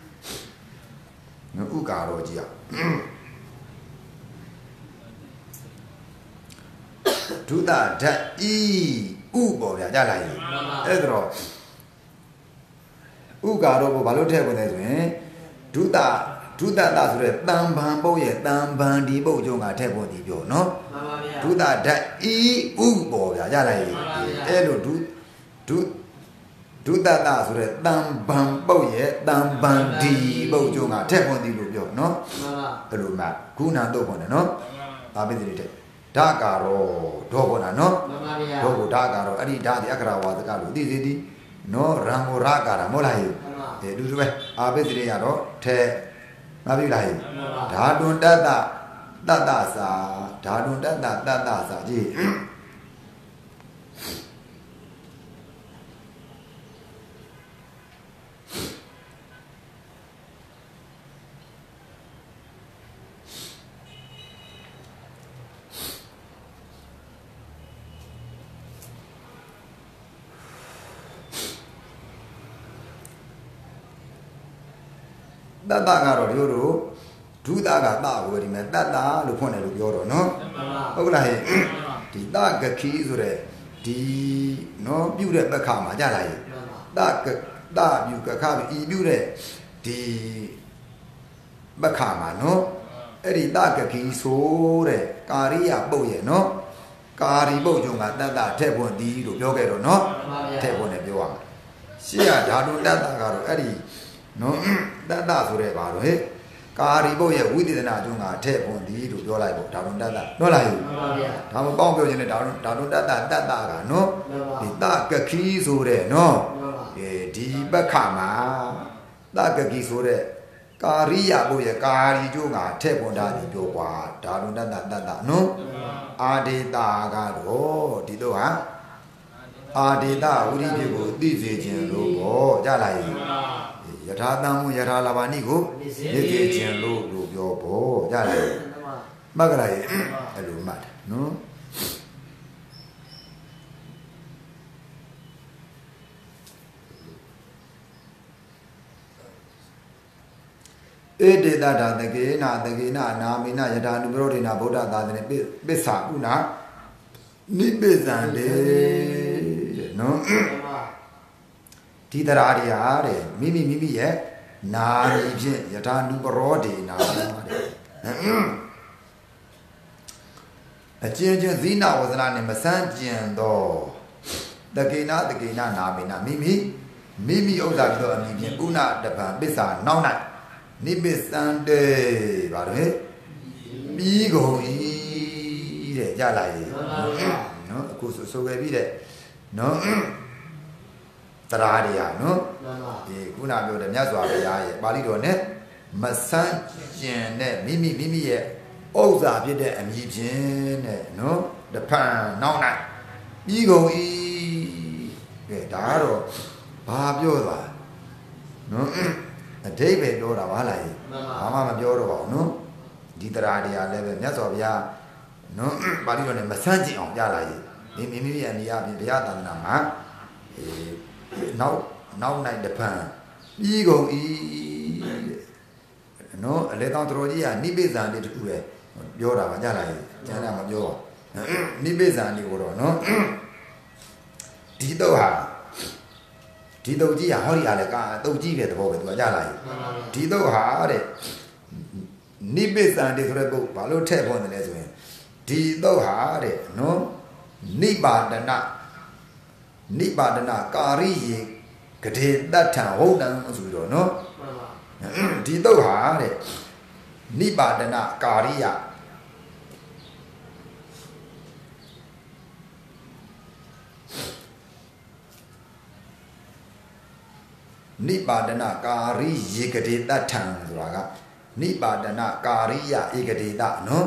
နော်ဥကာရောကြည့်ရဒုတာဓာတ်ဤဥပေါ်ဗျာကြလားရေအဲ့ဒါတော့ဥကာရောကိုဘာလို့ထည့်ပေါ်တယ်ဆိုရင်ဒုတာဒုတတဆိုတဲ့တံပံပုတ်ရဲ့တံပံဒီပုတ်ကျုံကထည့်ပေါ်သည်ပြောနော်မှန်ပါဗျာဒုတဓာတ်ဤဥပေါ်ဗျာကြလားရေအဲ့လိုဒုဒုဒုတတဆိုတဲ့တံပံပုတ်ရဲ့တံပံဒီပုတ်ကျုံကထည့်ပေါ်သည်လို့ပြောနော်မှန်ပါအဲ့လိုမှဂုဏတော့ပေါ်တယ်နော်ဒါပဲဒီတဲ့ဓာကာရောဒေါပေါ်တာနော်မှန်ပါဗျာဒေါကိုဓာကာရောအဲ့ဒီဓာဒီအက္ခရာဝါဒကလို့သိစေသည်နော်ရံကိုရကာတာမဟုတ်လားဟဲ့အဲတူတူပဲအာပိစိရိရတော့ထဲမပြီလားဟဲ့ဓာတုန်တတ္တတတ္တစာဓာတုန်တတ္တတတ္တစာကြည့်တတ္တကတော့ပြောတော့ဒုတာကတကိုဒီမဲ့တတ္တလို့ဖွင့်တယ်လို့ပြောတော့နော်ဟုတ်ကလားဟဲ့ဒီတကခိဆိုတဲ့ဒီနော်ပြုတဲ့ပက္ခမှာကြလားဟဲ့တကတပြုကခပြီဤပြုတဲ့ဒီပက္ခမှာနော်အဲ့ဒီတကခိဆိုတဲ့ကာရိယပုတ်ရဲ့နော်ကာရီပုတ်ကျုံကတတ္တထက်ဖွင့်သည်လို့ပြောခဲ့တော့နော်ထက်ဖွင့်တယ်ပြောရမှာရှေ့ကဓာတုတတ္တကတော့အဲ့ဒီနော်တတ္တဆိုတဲ့ဘာလို့ဟဲ့ကာရီပုတ်ရဲ့ဝိသေသနာကျုံကထည့်ပွန်သည်လို့ပြောလိုက်ပေါ့ဓာတုတတ္တနော်လားဟဲ့မှန်ပါဗျာဒါမှပေါင်းပြောခြင်းနဲ့ဓာတုဓာတုတတ္တတတ္တကနော်ဒီတကခိဆိုတဲ့နော်အဲဒီပက္ခမှာတကခိဆိုတဲ့ကာရိယပုတ်ရဲ့ကာရီကျုံကထည့်ပွန်တာဒီပြောကွာဓာတုတတ္တတတ္တနော်အာဒေတာကတော့ဒီတော့ဟာအာဒေတာဝိရိယကိုသိစေခြင်းလို့ပေါ့ကြလားဟဲ့ယထာတံမယထာလာဘာနိကိုနေကြခြင်းလို့လို့ပြောဖို့ရတယ်မှတ်ကြလားအဲ့လိုမှတ်တယ်နော်ဧတေတတာတကေနာတကေနာနာမိနယထာနုပရောဒိနာဗုဒ္ဓသာသနေပစ္စာဥနာနိပိဇံတေနော်ဒီတရားတရားတဲ့မိမိမိမိရဲ့နာမည်ဖြင့်ယထာနုပရောဒေနာတဲ့အကျဉ်းချင်းဇိနာဝဇနာနဲ့မဆန်းကျင်တော့တကေနာတကေနာနာမေနာမိမိမိမိဥစ္စာပြောအမည်ဖြင့်ဥနာတပံပစ္စာနောက်၌နိပစ္စံတေပါတော့ပြီးကုန်ဤတဲ့ကြလာရေနော်အခုဆိုဆိုခဲ့ပြီးတဲ့နော်တရားတရားနော်ဒီခုနပြောတဲ့မြတ်စွာဘုရားရဲ့ပါဠိတော်နဲ့မဆန်းကျင်တဲ့မိမိမိမိရဲ့ဥစ္စာဖြစ်တဲ့အမည်ဖြင့်တဲ့နော်တဖန်နောက်၌ပြီးကုန်ဤကဲဒါကတော့ဘာပြောသွားနော်အဓိပ္ပာယ်ပြောတာပါလားဘာမှမပြောတော့ပါဘူးနော်ဒီတရားတရားလည်းပဲမြတ်စွာဘုရားနော်ပါဠိတော်နဲ့မဆန်းကျင်အောင်ပြလာရေးမိမိမိရဲ့အနိယဖြင့်ဘုရားသာသနာမှာအဲနောက်နောက်၌တဖန်ပြီးကုန်ဤနော်အလေတောင်တော်ကြီးကနိဗ္ဗာန်လေးတခုပဲပြောတာပါကြလားကျန်တာမပြောနိဗ္ဗာန်လေးကိုတော့နော်ဒီတော့ဟာဒီတော့ကြီးကဟောဒီအားလည်းကတော့ကြီးတဲ့သဘောပဲသူကကြလားဒီတော့ဟာတဲ့နိဗ္ဗာန်လေးဆိုတဲ့ပုဂ္ဂိုလ်ဘာလို့ထည့်ဖို့တယ်လဲဆိုရင်ဒီတော့ဟာတဲ့နော်နိဗ္ဗာဒနာနိဗ္ဗာဒနာကာရိယေဂဒေတ္ထံဟုတ်တံဆိုပြီးတော့နော်ဒီတော့ဟာတဲ့နိဗ္ဗာဒနာကာရိယနိဗ္ဗာဒနာကာရိယေဂဒေတ္ထံဆိုတာကနိဗ္ဗာဒနာကာရိယဧကဒေတနော်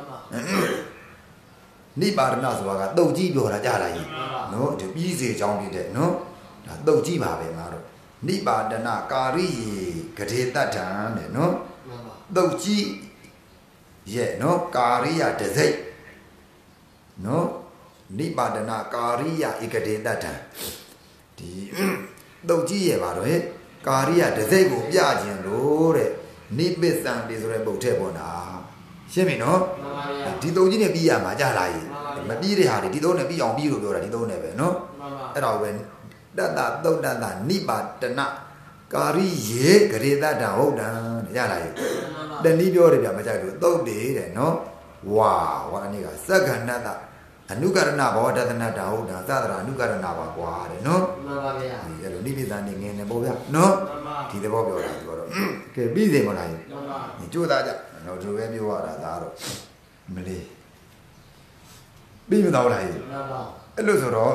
နိဗ္ဗာဒနာဆိုတာကတုတ်ကြီးပြောတာကြားလာရင်နော်ဒီပြီးစေချောင်းပြတဲ့နော်ဒါတုတ်ကြီးပါပဲမှာတော့နိဗ္ဗာဒနာကာရိယေဂဒေတ္ထံတဲ့နော်တုတ်ကြီးရဲ့နော်ကာရိယတစိတ်နော်နိဗ္ဗာဒနာကာရိယဧကဒေတ္ထံဒီတုတ်ကြီးရဲ့ပါတော့ဟဲ့ကာရိယတစိတ်ကိုပြခြင်းလို့တဲ့နိပစ္စံဒီဆိုတဲ့ပုတ်ထဲပေါ်တာရှင်းပြီနော်ဒီတုတ်ကြီးနဲ့ပြီးရမှာကြလားကြီးမပြီးတဲ့ဟာတွေဒီတုတ်နဲ့ပြီးအောင်ပြီးလို့ပြောတာဒီတုတ်နဲ့ပဲနော်အဲ့တော့ပဲတတ္တသုတ်တတ္တနိပါတနကာရိယေဂရေတ္တဟုတ်တံရလားကြီးတနည်းပြောတယ်ဗျမကြိုက်လို့သုတ်တယ်တဲ့နော်ဝါဝါအနေကသက္ကဏတ္တအနုကရဏဘောဒသနတ္တဟုတ်တံသဒ္ဒရာအနုကရဏပါကွာတဲ့နော်မှန်ပါဗျာဒီအဲ့လိုနိဗ္ဗာန်နေငင်းနေပေါ့ဗျာနော်ဒီသဘောပြောတာဒီတော့ကဲပြီးစေမလားကြီးမှန်ပါကြိုးသားကြတော့ဒီလိုပဲပြောရတာဒါတော့မလေးပြီးမတော့လားကြီးမှန်ပါအဲ့လိုဆိုတော့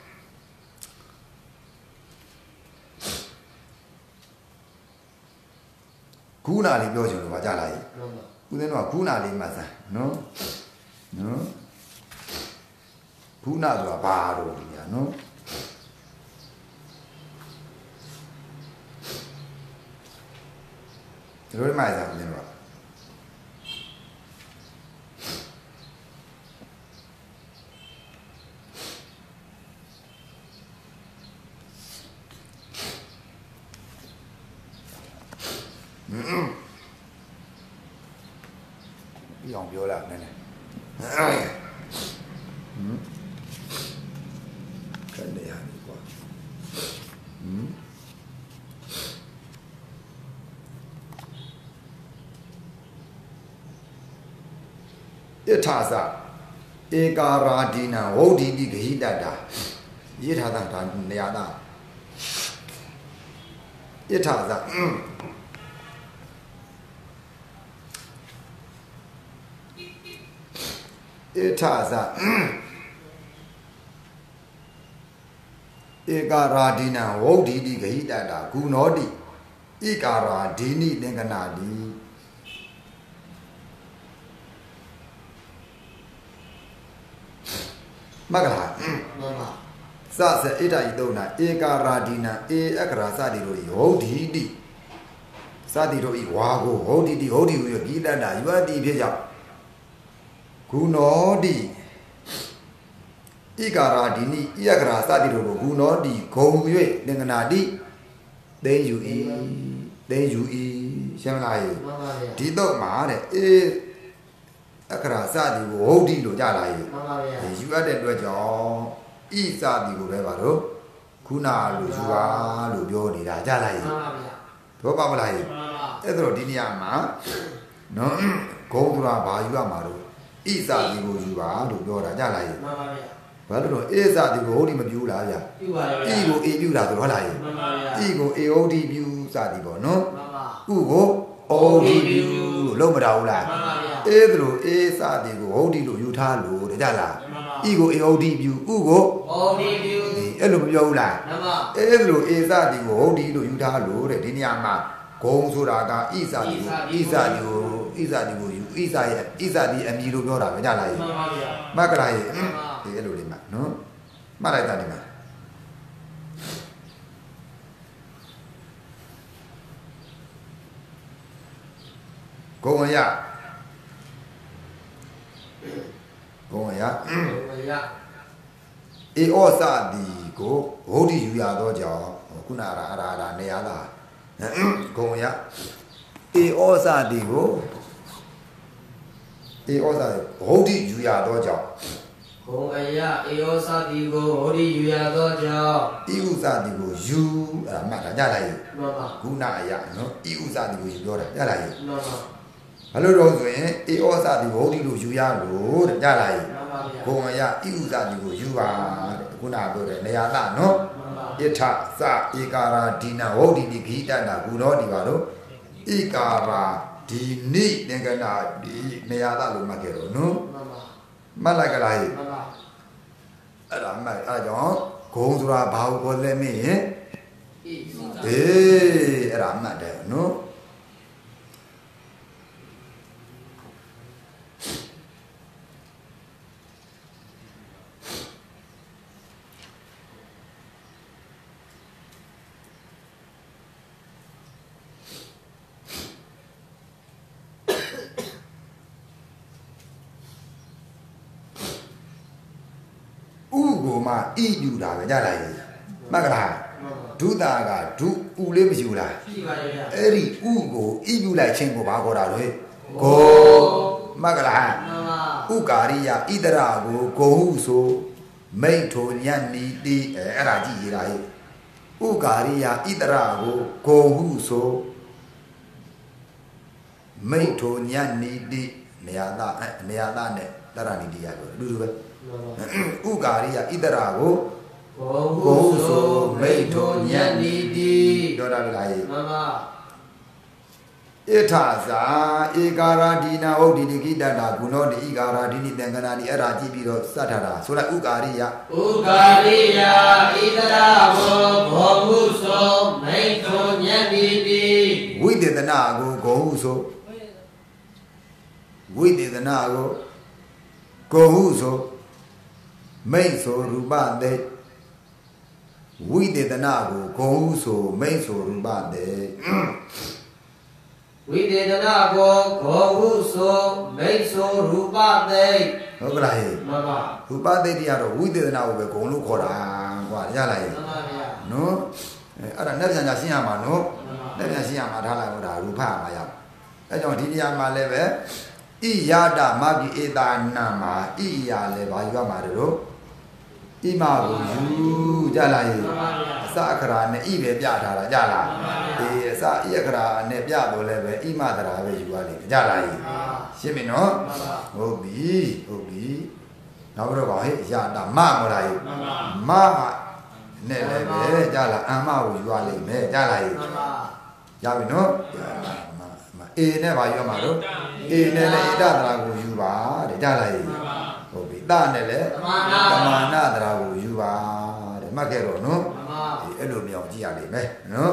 ခုနာလေးပြောချင်လို့ပါကြလားကြီးမှန်ပါဦးဇင်းတို့ကခုနာလေးမှတ်စမ်းနော်နော်ခုနာဆိုတာဘာလို့ဒီညာနော်ဒီလိုမှတ်စမ်းဦးဇင်းတို့ကပြီးအောင်ပြောလာနည်းနည်းဟမ်ခက်နေရတယ်ကွာဟမ်ဣထာသဧကာရာဒိနံဝုဒ္ဓိတိဂဟိတတ္တာရေးထားတာဒါနေရာသားဣထာသဣထာသဧကာရာဒိနံဝုဒ္ဓိတိဂဟိတတ္တာဂုဏောတိဧကာရာဒိနိသင်္ကနာတိမဂ္ဂလာမှန်ပါစစဣဒ္ဓဤသုံးနာဧကာရာဒိနံဧအက္ခရာစတိတို့ဤဝုဒ္ဓိတိစတိတို့ဤဝါကိုဝုဒ္ဓိတိဝုဒ္ဓိဟုဂိတတ္တာယွတိဖြစ်ကြောင့်ဂုဏောတိဣကာရာဒိနိဣယက္ခရာစတိတို့ကိုဂုဏောတိဂုံ၍သင်္ကနာတိသိယူ၏သိယူ၏ရှင်းမလားဒီတော့မှာတဲ့ဧအခရာစသည်ကိုဝုဒ္ဓိလို့ကြလာရဲ့မှန်ပါဗျာယူရတဲ့အတွက်ကြောင့်ဤစသည်ကိုပဲပါတော့ဂ kuna lu yuwa lu bio ni da ja la yi do pa ma la yi e do di niya ma no gong tura ba yu ma do isa di ko yuwa lu bio da ja la yi ba lo do isa di ko hodi ma piu la ya piu ba le i ko e piu la so ho la yi i ko e hodi piu sa di bo no u ko hodi piu lo ma da hu la e do isa di ko hodi lu yu tha lu da ja la i ko e hodi piu u ko hodi piu အဲ့လိုမပြောဘူးလားမှန်ပါအဲ့လိုအေစတိကိုဟုတ်ဒီလို့ယူထားလို့တဲ့ဒီနေရာမှာဂုံဆိုတာကဣစတိကိုဣစတိကိုဣစတိကိုယူဣစရဲ့ဣစတိအမည်လို့ပြောတာပဲကြလားမှန်ပါဗျာမကလားရဲ့ဒီအဲ့လိုလေးမှာနော်မှတ်လိုက်တာဒီမှာဂုံရဂုံရဂုံရအေဩစတိကိုဟုတ်ဒီယူရတော့ကြောင့်ခုနရာအရာရာနေရတာဂုံရအေဩစတိကိုအေဩစတိဟုတ်ဒီယူရတော့ကြောင့်ဂုံအယအေဩစတိကိုဟုတ်ဒီယူရတော့ကြောင့်ဤဥစတိကိုယူအဲ့ဒါမှတ်တာကြလိုက်ရမှန်ပါခုနအယနော်ဤဥစတိကိုယူပြောတာကြလိုက်ရမှန်ပါဘာလို့တော့ဆိုရင်အေဩစတိကိုဟုတ်ဒီလို့ယူရလို့တဲ့ကြလိုက်ရမှန်ပါဗျာဂုံအယဤဥစတိကိုယူပါခုနပြောတယ်နေရာသနော်ယထသဧကာရာဒီနာဟုတ်ဒီနိဂိတနာဂုရောဒီပါတော့ဧကာရာဒီနိသင်္ကနာဒီနေရာသလို့မှတ်ခဲ့တော့နော်မှတ်လိုက်ကြလားဟဲ့အဲ့ဒါမှတ်အဲ့ကြောင့်ဂုံဆိုတာဘာကိုခေါ်လဲမင်းဟင်အေးအဲ့ဒါမှတ်တယ်နော်ကိုမှဣယူတာပဲကြလိုက်မှတ်ကလားဒုတာကဒုဥလေးမရှိဘူးလားရှိပါရဲ့ဗျအဲ့ဒီဥကိုဣယူလိုက်ခြင်းကိုဘာခေါ်တာလဲကိုမှတ်ကလားမှန်ပါဥကာရိယဣတရာကိုဂုံဟုဆိုမိတ်ထိုညတ်နီတိအဲ့ဒါကြည့်ရတာဟဲ့ဥကာရိယဣတရာကိုဂုံဟုဆိုမိတ်ထိုညတ်နီတိနေရာသနေရာသနဲ့တရဏီတိရပြောအတူတူပဲဥကာရိယဣတရာကိုဂုံဆိုမိတ်ထိုညတ်နီတိပြောတာလားဟဲ့မှန်ပါဣထဇာဧကာရာဒီနာဟုတ်ဒီနိကိတတာဂုဏောတိဧကာရာဒီနိသင်္ကနာဒီအဲ့ဒါကြည့်ပြီးတော့စတ်ထားတာဆိုလိုက်ဥကာရိယဥကာရိယဣတရာကိုဂုံဟုဆိုမိတ်ထိုညတ်နီတိဝိသေသနာကိုဂုံဟုဆိုဝိသေသနာကိုဂုံဟုဆိုမိတ်ဆိုရူပတေဝိသေသနာကိုဂုံဟုဆိုမိတ်ဆိုရူပတေဝိသေသနာကိုဂုံဟုဆိုမိတ်ဆိုရူပတေဟုတ်ကလားဟဲ့မှန်ပါရူပတေတိကတော့ဝိသေသနာကိုပဲဂုံလို့ခေါ်တာကွာရလားဟဲ့မှန်ပါဗျာနော်အဲ့ဒါနဲ့ပြန်ညာရှင်းရမှာနော်နဲ့ပြန်ရှင်းရမှာထားလိုက်တော့ဒါရူပမှာရအဲ့ကြောင့်ဒီနေရာမှာလည်းပဲဣယာဒမဂိဧတာနာမှာဣယာလည်းဘာယူရမှာတို့ဣမကိုယူကြလားဟဲ့အစအခရာနဲ့ဣပဲပြထားတာကြလားအေးအစဣအခရာနဲ့ပြတော့လည်းပဲဣမတရာပဲယူရလိမ့်ကြလားဟဲ့ရှင်းပြီနော်ဟုတ်ပြီဟုတ်ပြီနောက်တော့ပါဟဲ့ယာဒမမလားဟဲ့မနဲ့လည်းပဲကြလားအမကိုယူရလိမ့်မယ်ကြလားဟဲ့ရပြီနော်အေနဲ့ဘာယူရမှာတော့အေနဲ့လည်းဣဒတရာကိုယူပါတဲ့ကြလားဟဲ့ဟုတ်ပြီတနဲ့လည်းတမာနတရာကိုယူပါတဲ့မှတ်ခဲ့တော့နော်ဒီအဲ့လိုမြောင်ကြည့်ရလိမ့်မယ်နော်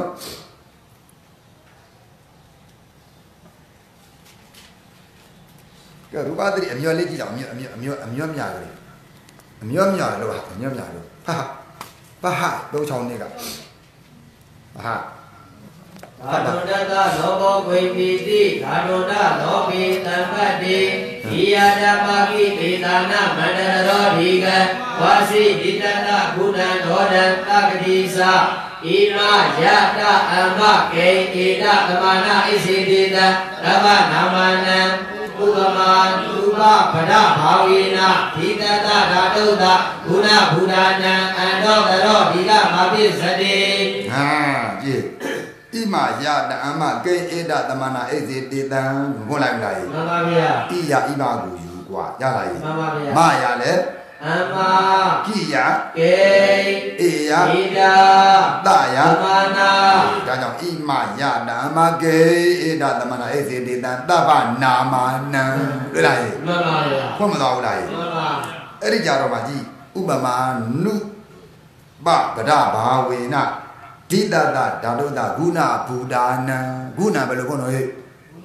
ကဲရူပသတိအမျောလေးကြည့်အောင်အမျောအမျောအမျောအမျောမြာလေးအမျောမြာလို့ဟာအမျောမြာလို့ဟာဟာဟာတော့ချောင်းနေကဟာဓာတုတ္တလောဘောဝိပိတိဓာတုတ္တလောကေတံပတ္တိဤယတမကိဒေသာနမန္တရောဓိကဝါစီဣတတဘုဒ္ဓံဒောဒံတက္ကတိသဣမယတအမကေဧတသမနာဣစေတိတရမနာမနံဥပမာဥပพระภาวีนาทิตตาดาตุตากุณบูดานังอันโตตโรดีกามาพิสติฮ่าจีอิมายาตะอัมมะเกเอดะตมนาเอสิติตังဘုန်းလိုက်လိုက်မှန်ပါဗျာဣယဣမကိုယူกว่าရလိုက်မှန်ပါဗျာမရလဲအမ္မာကိယကေအေယဣဒာတယသမနာဒါကြောင့်ဣမယတအမကေဧဒသမနာဧစေတေတံတပ္ပနာမနံတွေ့လားမှန်ပါဗျာဖွင့်မတော်ဘူးလားမှန်ပါအဲ့ဒီကြတော့မှကြည့်ဥပမာနုပဗဒဘာဝေနဒိတတဓာတုတဂုဏဘူဒါနံဂုဏဘယ်လိုခေါ်လို့ဟဲ့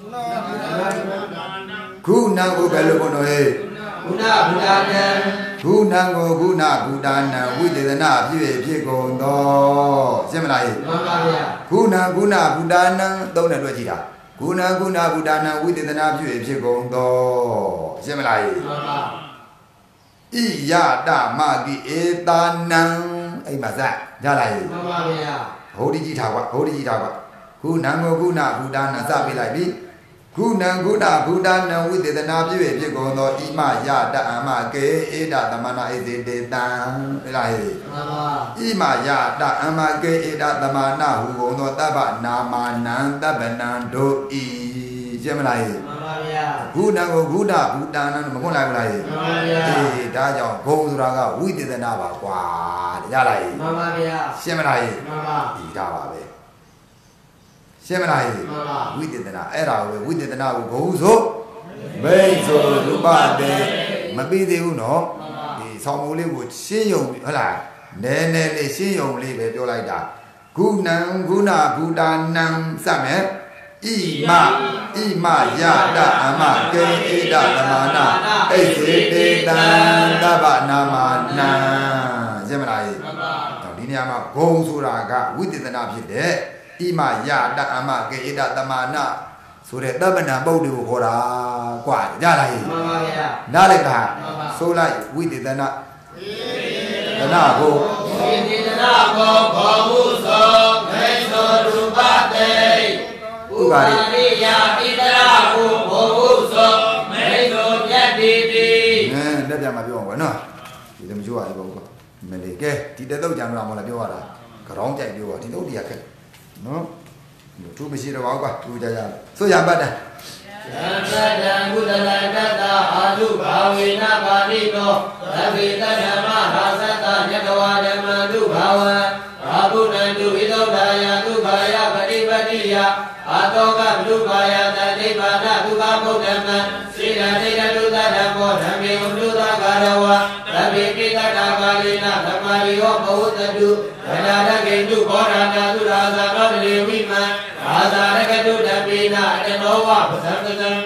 ဂုဏကိုဘယ်လိုခေါ်လို့ဟဲ့ဂုဏဘူဒါနံဂုဏကိုဂုဏဘူဒါနံဝိသေသနာဖြစ်ဖြစ်ကုန်သောရှင်းမလားဟဲ့မှန်ပါဗျာဂုဏဂုဏဘူဒါနံသုံးတယ်တွေ့ကြည့်တာဂုဏဂုဏဘူဒါနံဝိသေသနာဖြစ်ဖြစ်ကုန်သောရှင်းမလားဟဲ့မှန်ပါဣယတမတိဧတာနံအဲ့မှာစရလိုက်မှန်ပါဗျာဘုဒ္ဓကြီးထားကွာဘုဒ္ဓကြီးထားကွာဂုဏံကိုဂုဏဘူဒါနံစပေးလိုက်ပြီဂုဏံဂုဏဘူဒါနံဝိသေသနာပြည့်ဖြစ်ကုန်သောဣမယတအမကေဧဒသမနာဧစေတေတံအဲ့လားဟဲ့မှန်ပါဣမယတအမကေဧဒသမနာဟုကုန်သောတပ္ပနာမနံတပ္ပနံတို့ဤရှင်းမလားဟဲ့မှန်ပါဗျာဂုဏံကိုဂုဏဘူဒါနံမခွန်းလိုက်ဘူးလားဟဲ့မှန်ပါဗျာအေးဒါကြောင့်ဂုံဆိုတာကဝိသေသနာပါကွာရလိုက်မှန်ပါဗျာရှင်းမလားဟဲ့မှန်ပါဒီဒါပါပဲရှင်းမလားဟဲ့မှန်ပါဝိသေသနာအဲ့ဒါကိုဝိသေသနာကိုဘုံဆိုမိတ်ဆိုရူပတေမပြီးသေးဘူးနော်ဒီဆောင်းမိုးလေးကိုရှင်းယုံဟုတ်လားနည်းနည်းလေးရှင်းယုံလေးပဲပြောလိုက်တာဂုဏံဂုဏဘူတာနံစမယ်ဣမဣမယတအမကေဧဒသမနာဣစေတေတံတပ္ပနာမနံရှင်းမလားဟဲ့မှန်ပါဒီနေရာမှာဂုံဆိုတာကဝိသေသနာဖြစ်တဲ့ဣမယတအမကေဧဒသမနာဆိုတဲ့တပ္ပနာပုဒ်တွေကိုခေါ်တာကွာရလားဟဲ့မှန်ပါဗျာနားလိုက်တာဆိုလိုက်ဝိသေသနာသနာကိုဝိသေသနာကိုခေါ်မှုသောမေသောရူပတေဥပါရိယဣတရာကိုခေါ်မှုသောမေသောမြတ်တိတိအဲလက်ပြမှာပြောအောင်ကွာနော်ဒီလိုမျိုးရတယ်ပေါ့ကွာမလေးကဲဒီတက်တော့ကြံတော့မလားပြောရတာကြောင်းကြိုက်ပြောတာဒီတော့တရားခက်နော်သူမရှိတော့ပါဘူးကွာသူကြကြဆိုရပတ်တယ်ယံပတံကုသလတတအာတုဘာဝေနပါတိတောသဗ္ဗေတဓမ္မဟာသတ္တညတဝဓမ္မတုဘာဝံအာဘုဏံတုဣသောဒါယတုဘာယပฏิပတိယအာတောကမတုဘာယတတိပါဒဒုက္ခဗုဒ္ဓမံစေတတိတတုသဓမ္မောဓမ္မေဥတုသကာရဝသဗ္ဗေပိတတာကာလိနဓမ္မာရိယောဘဝတတုဗလာရကေတုဘောဓနာသုရာဇာနောတေဝိမံအာဇာရကတုဓမ္မေနအတနောဝပသံတံ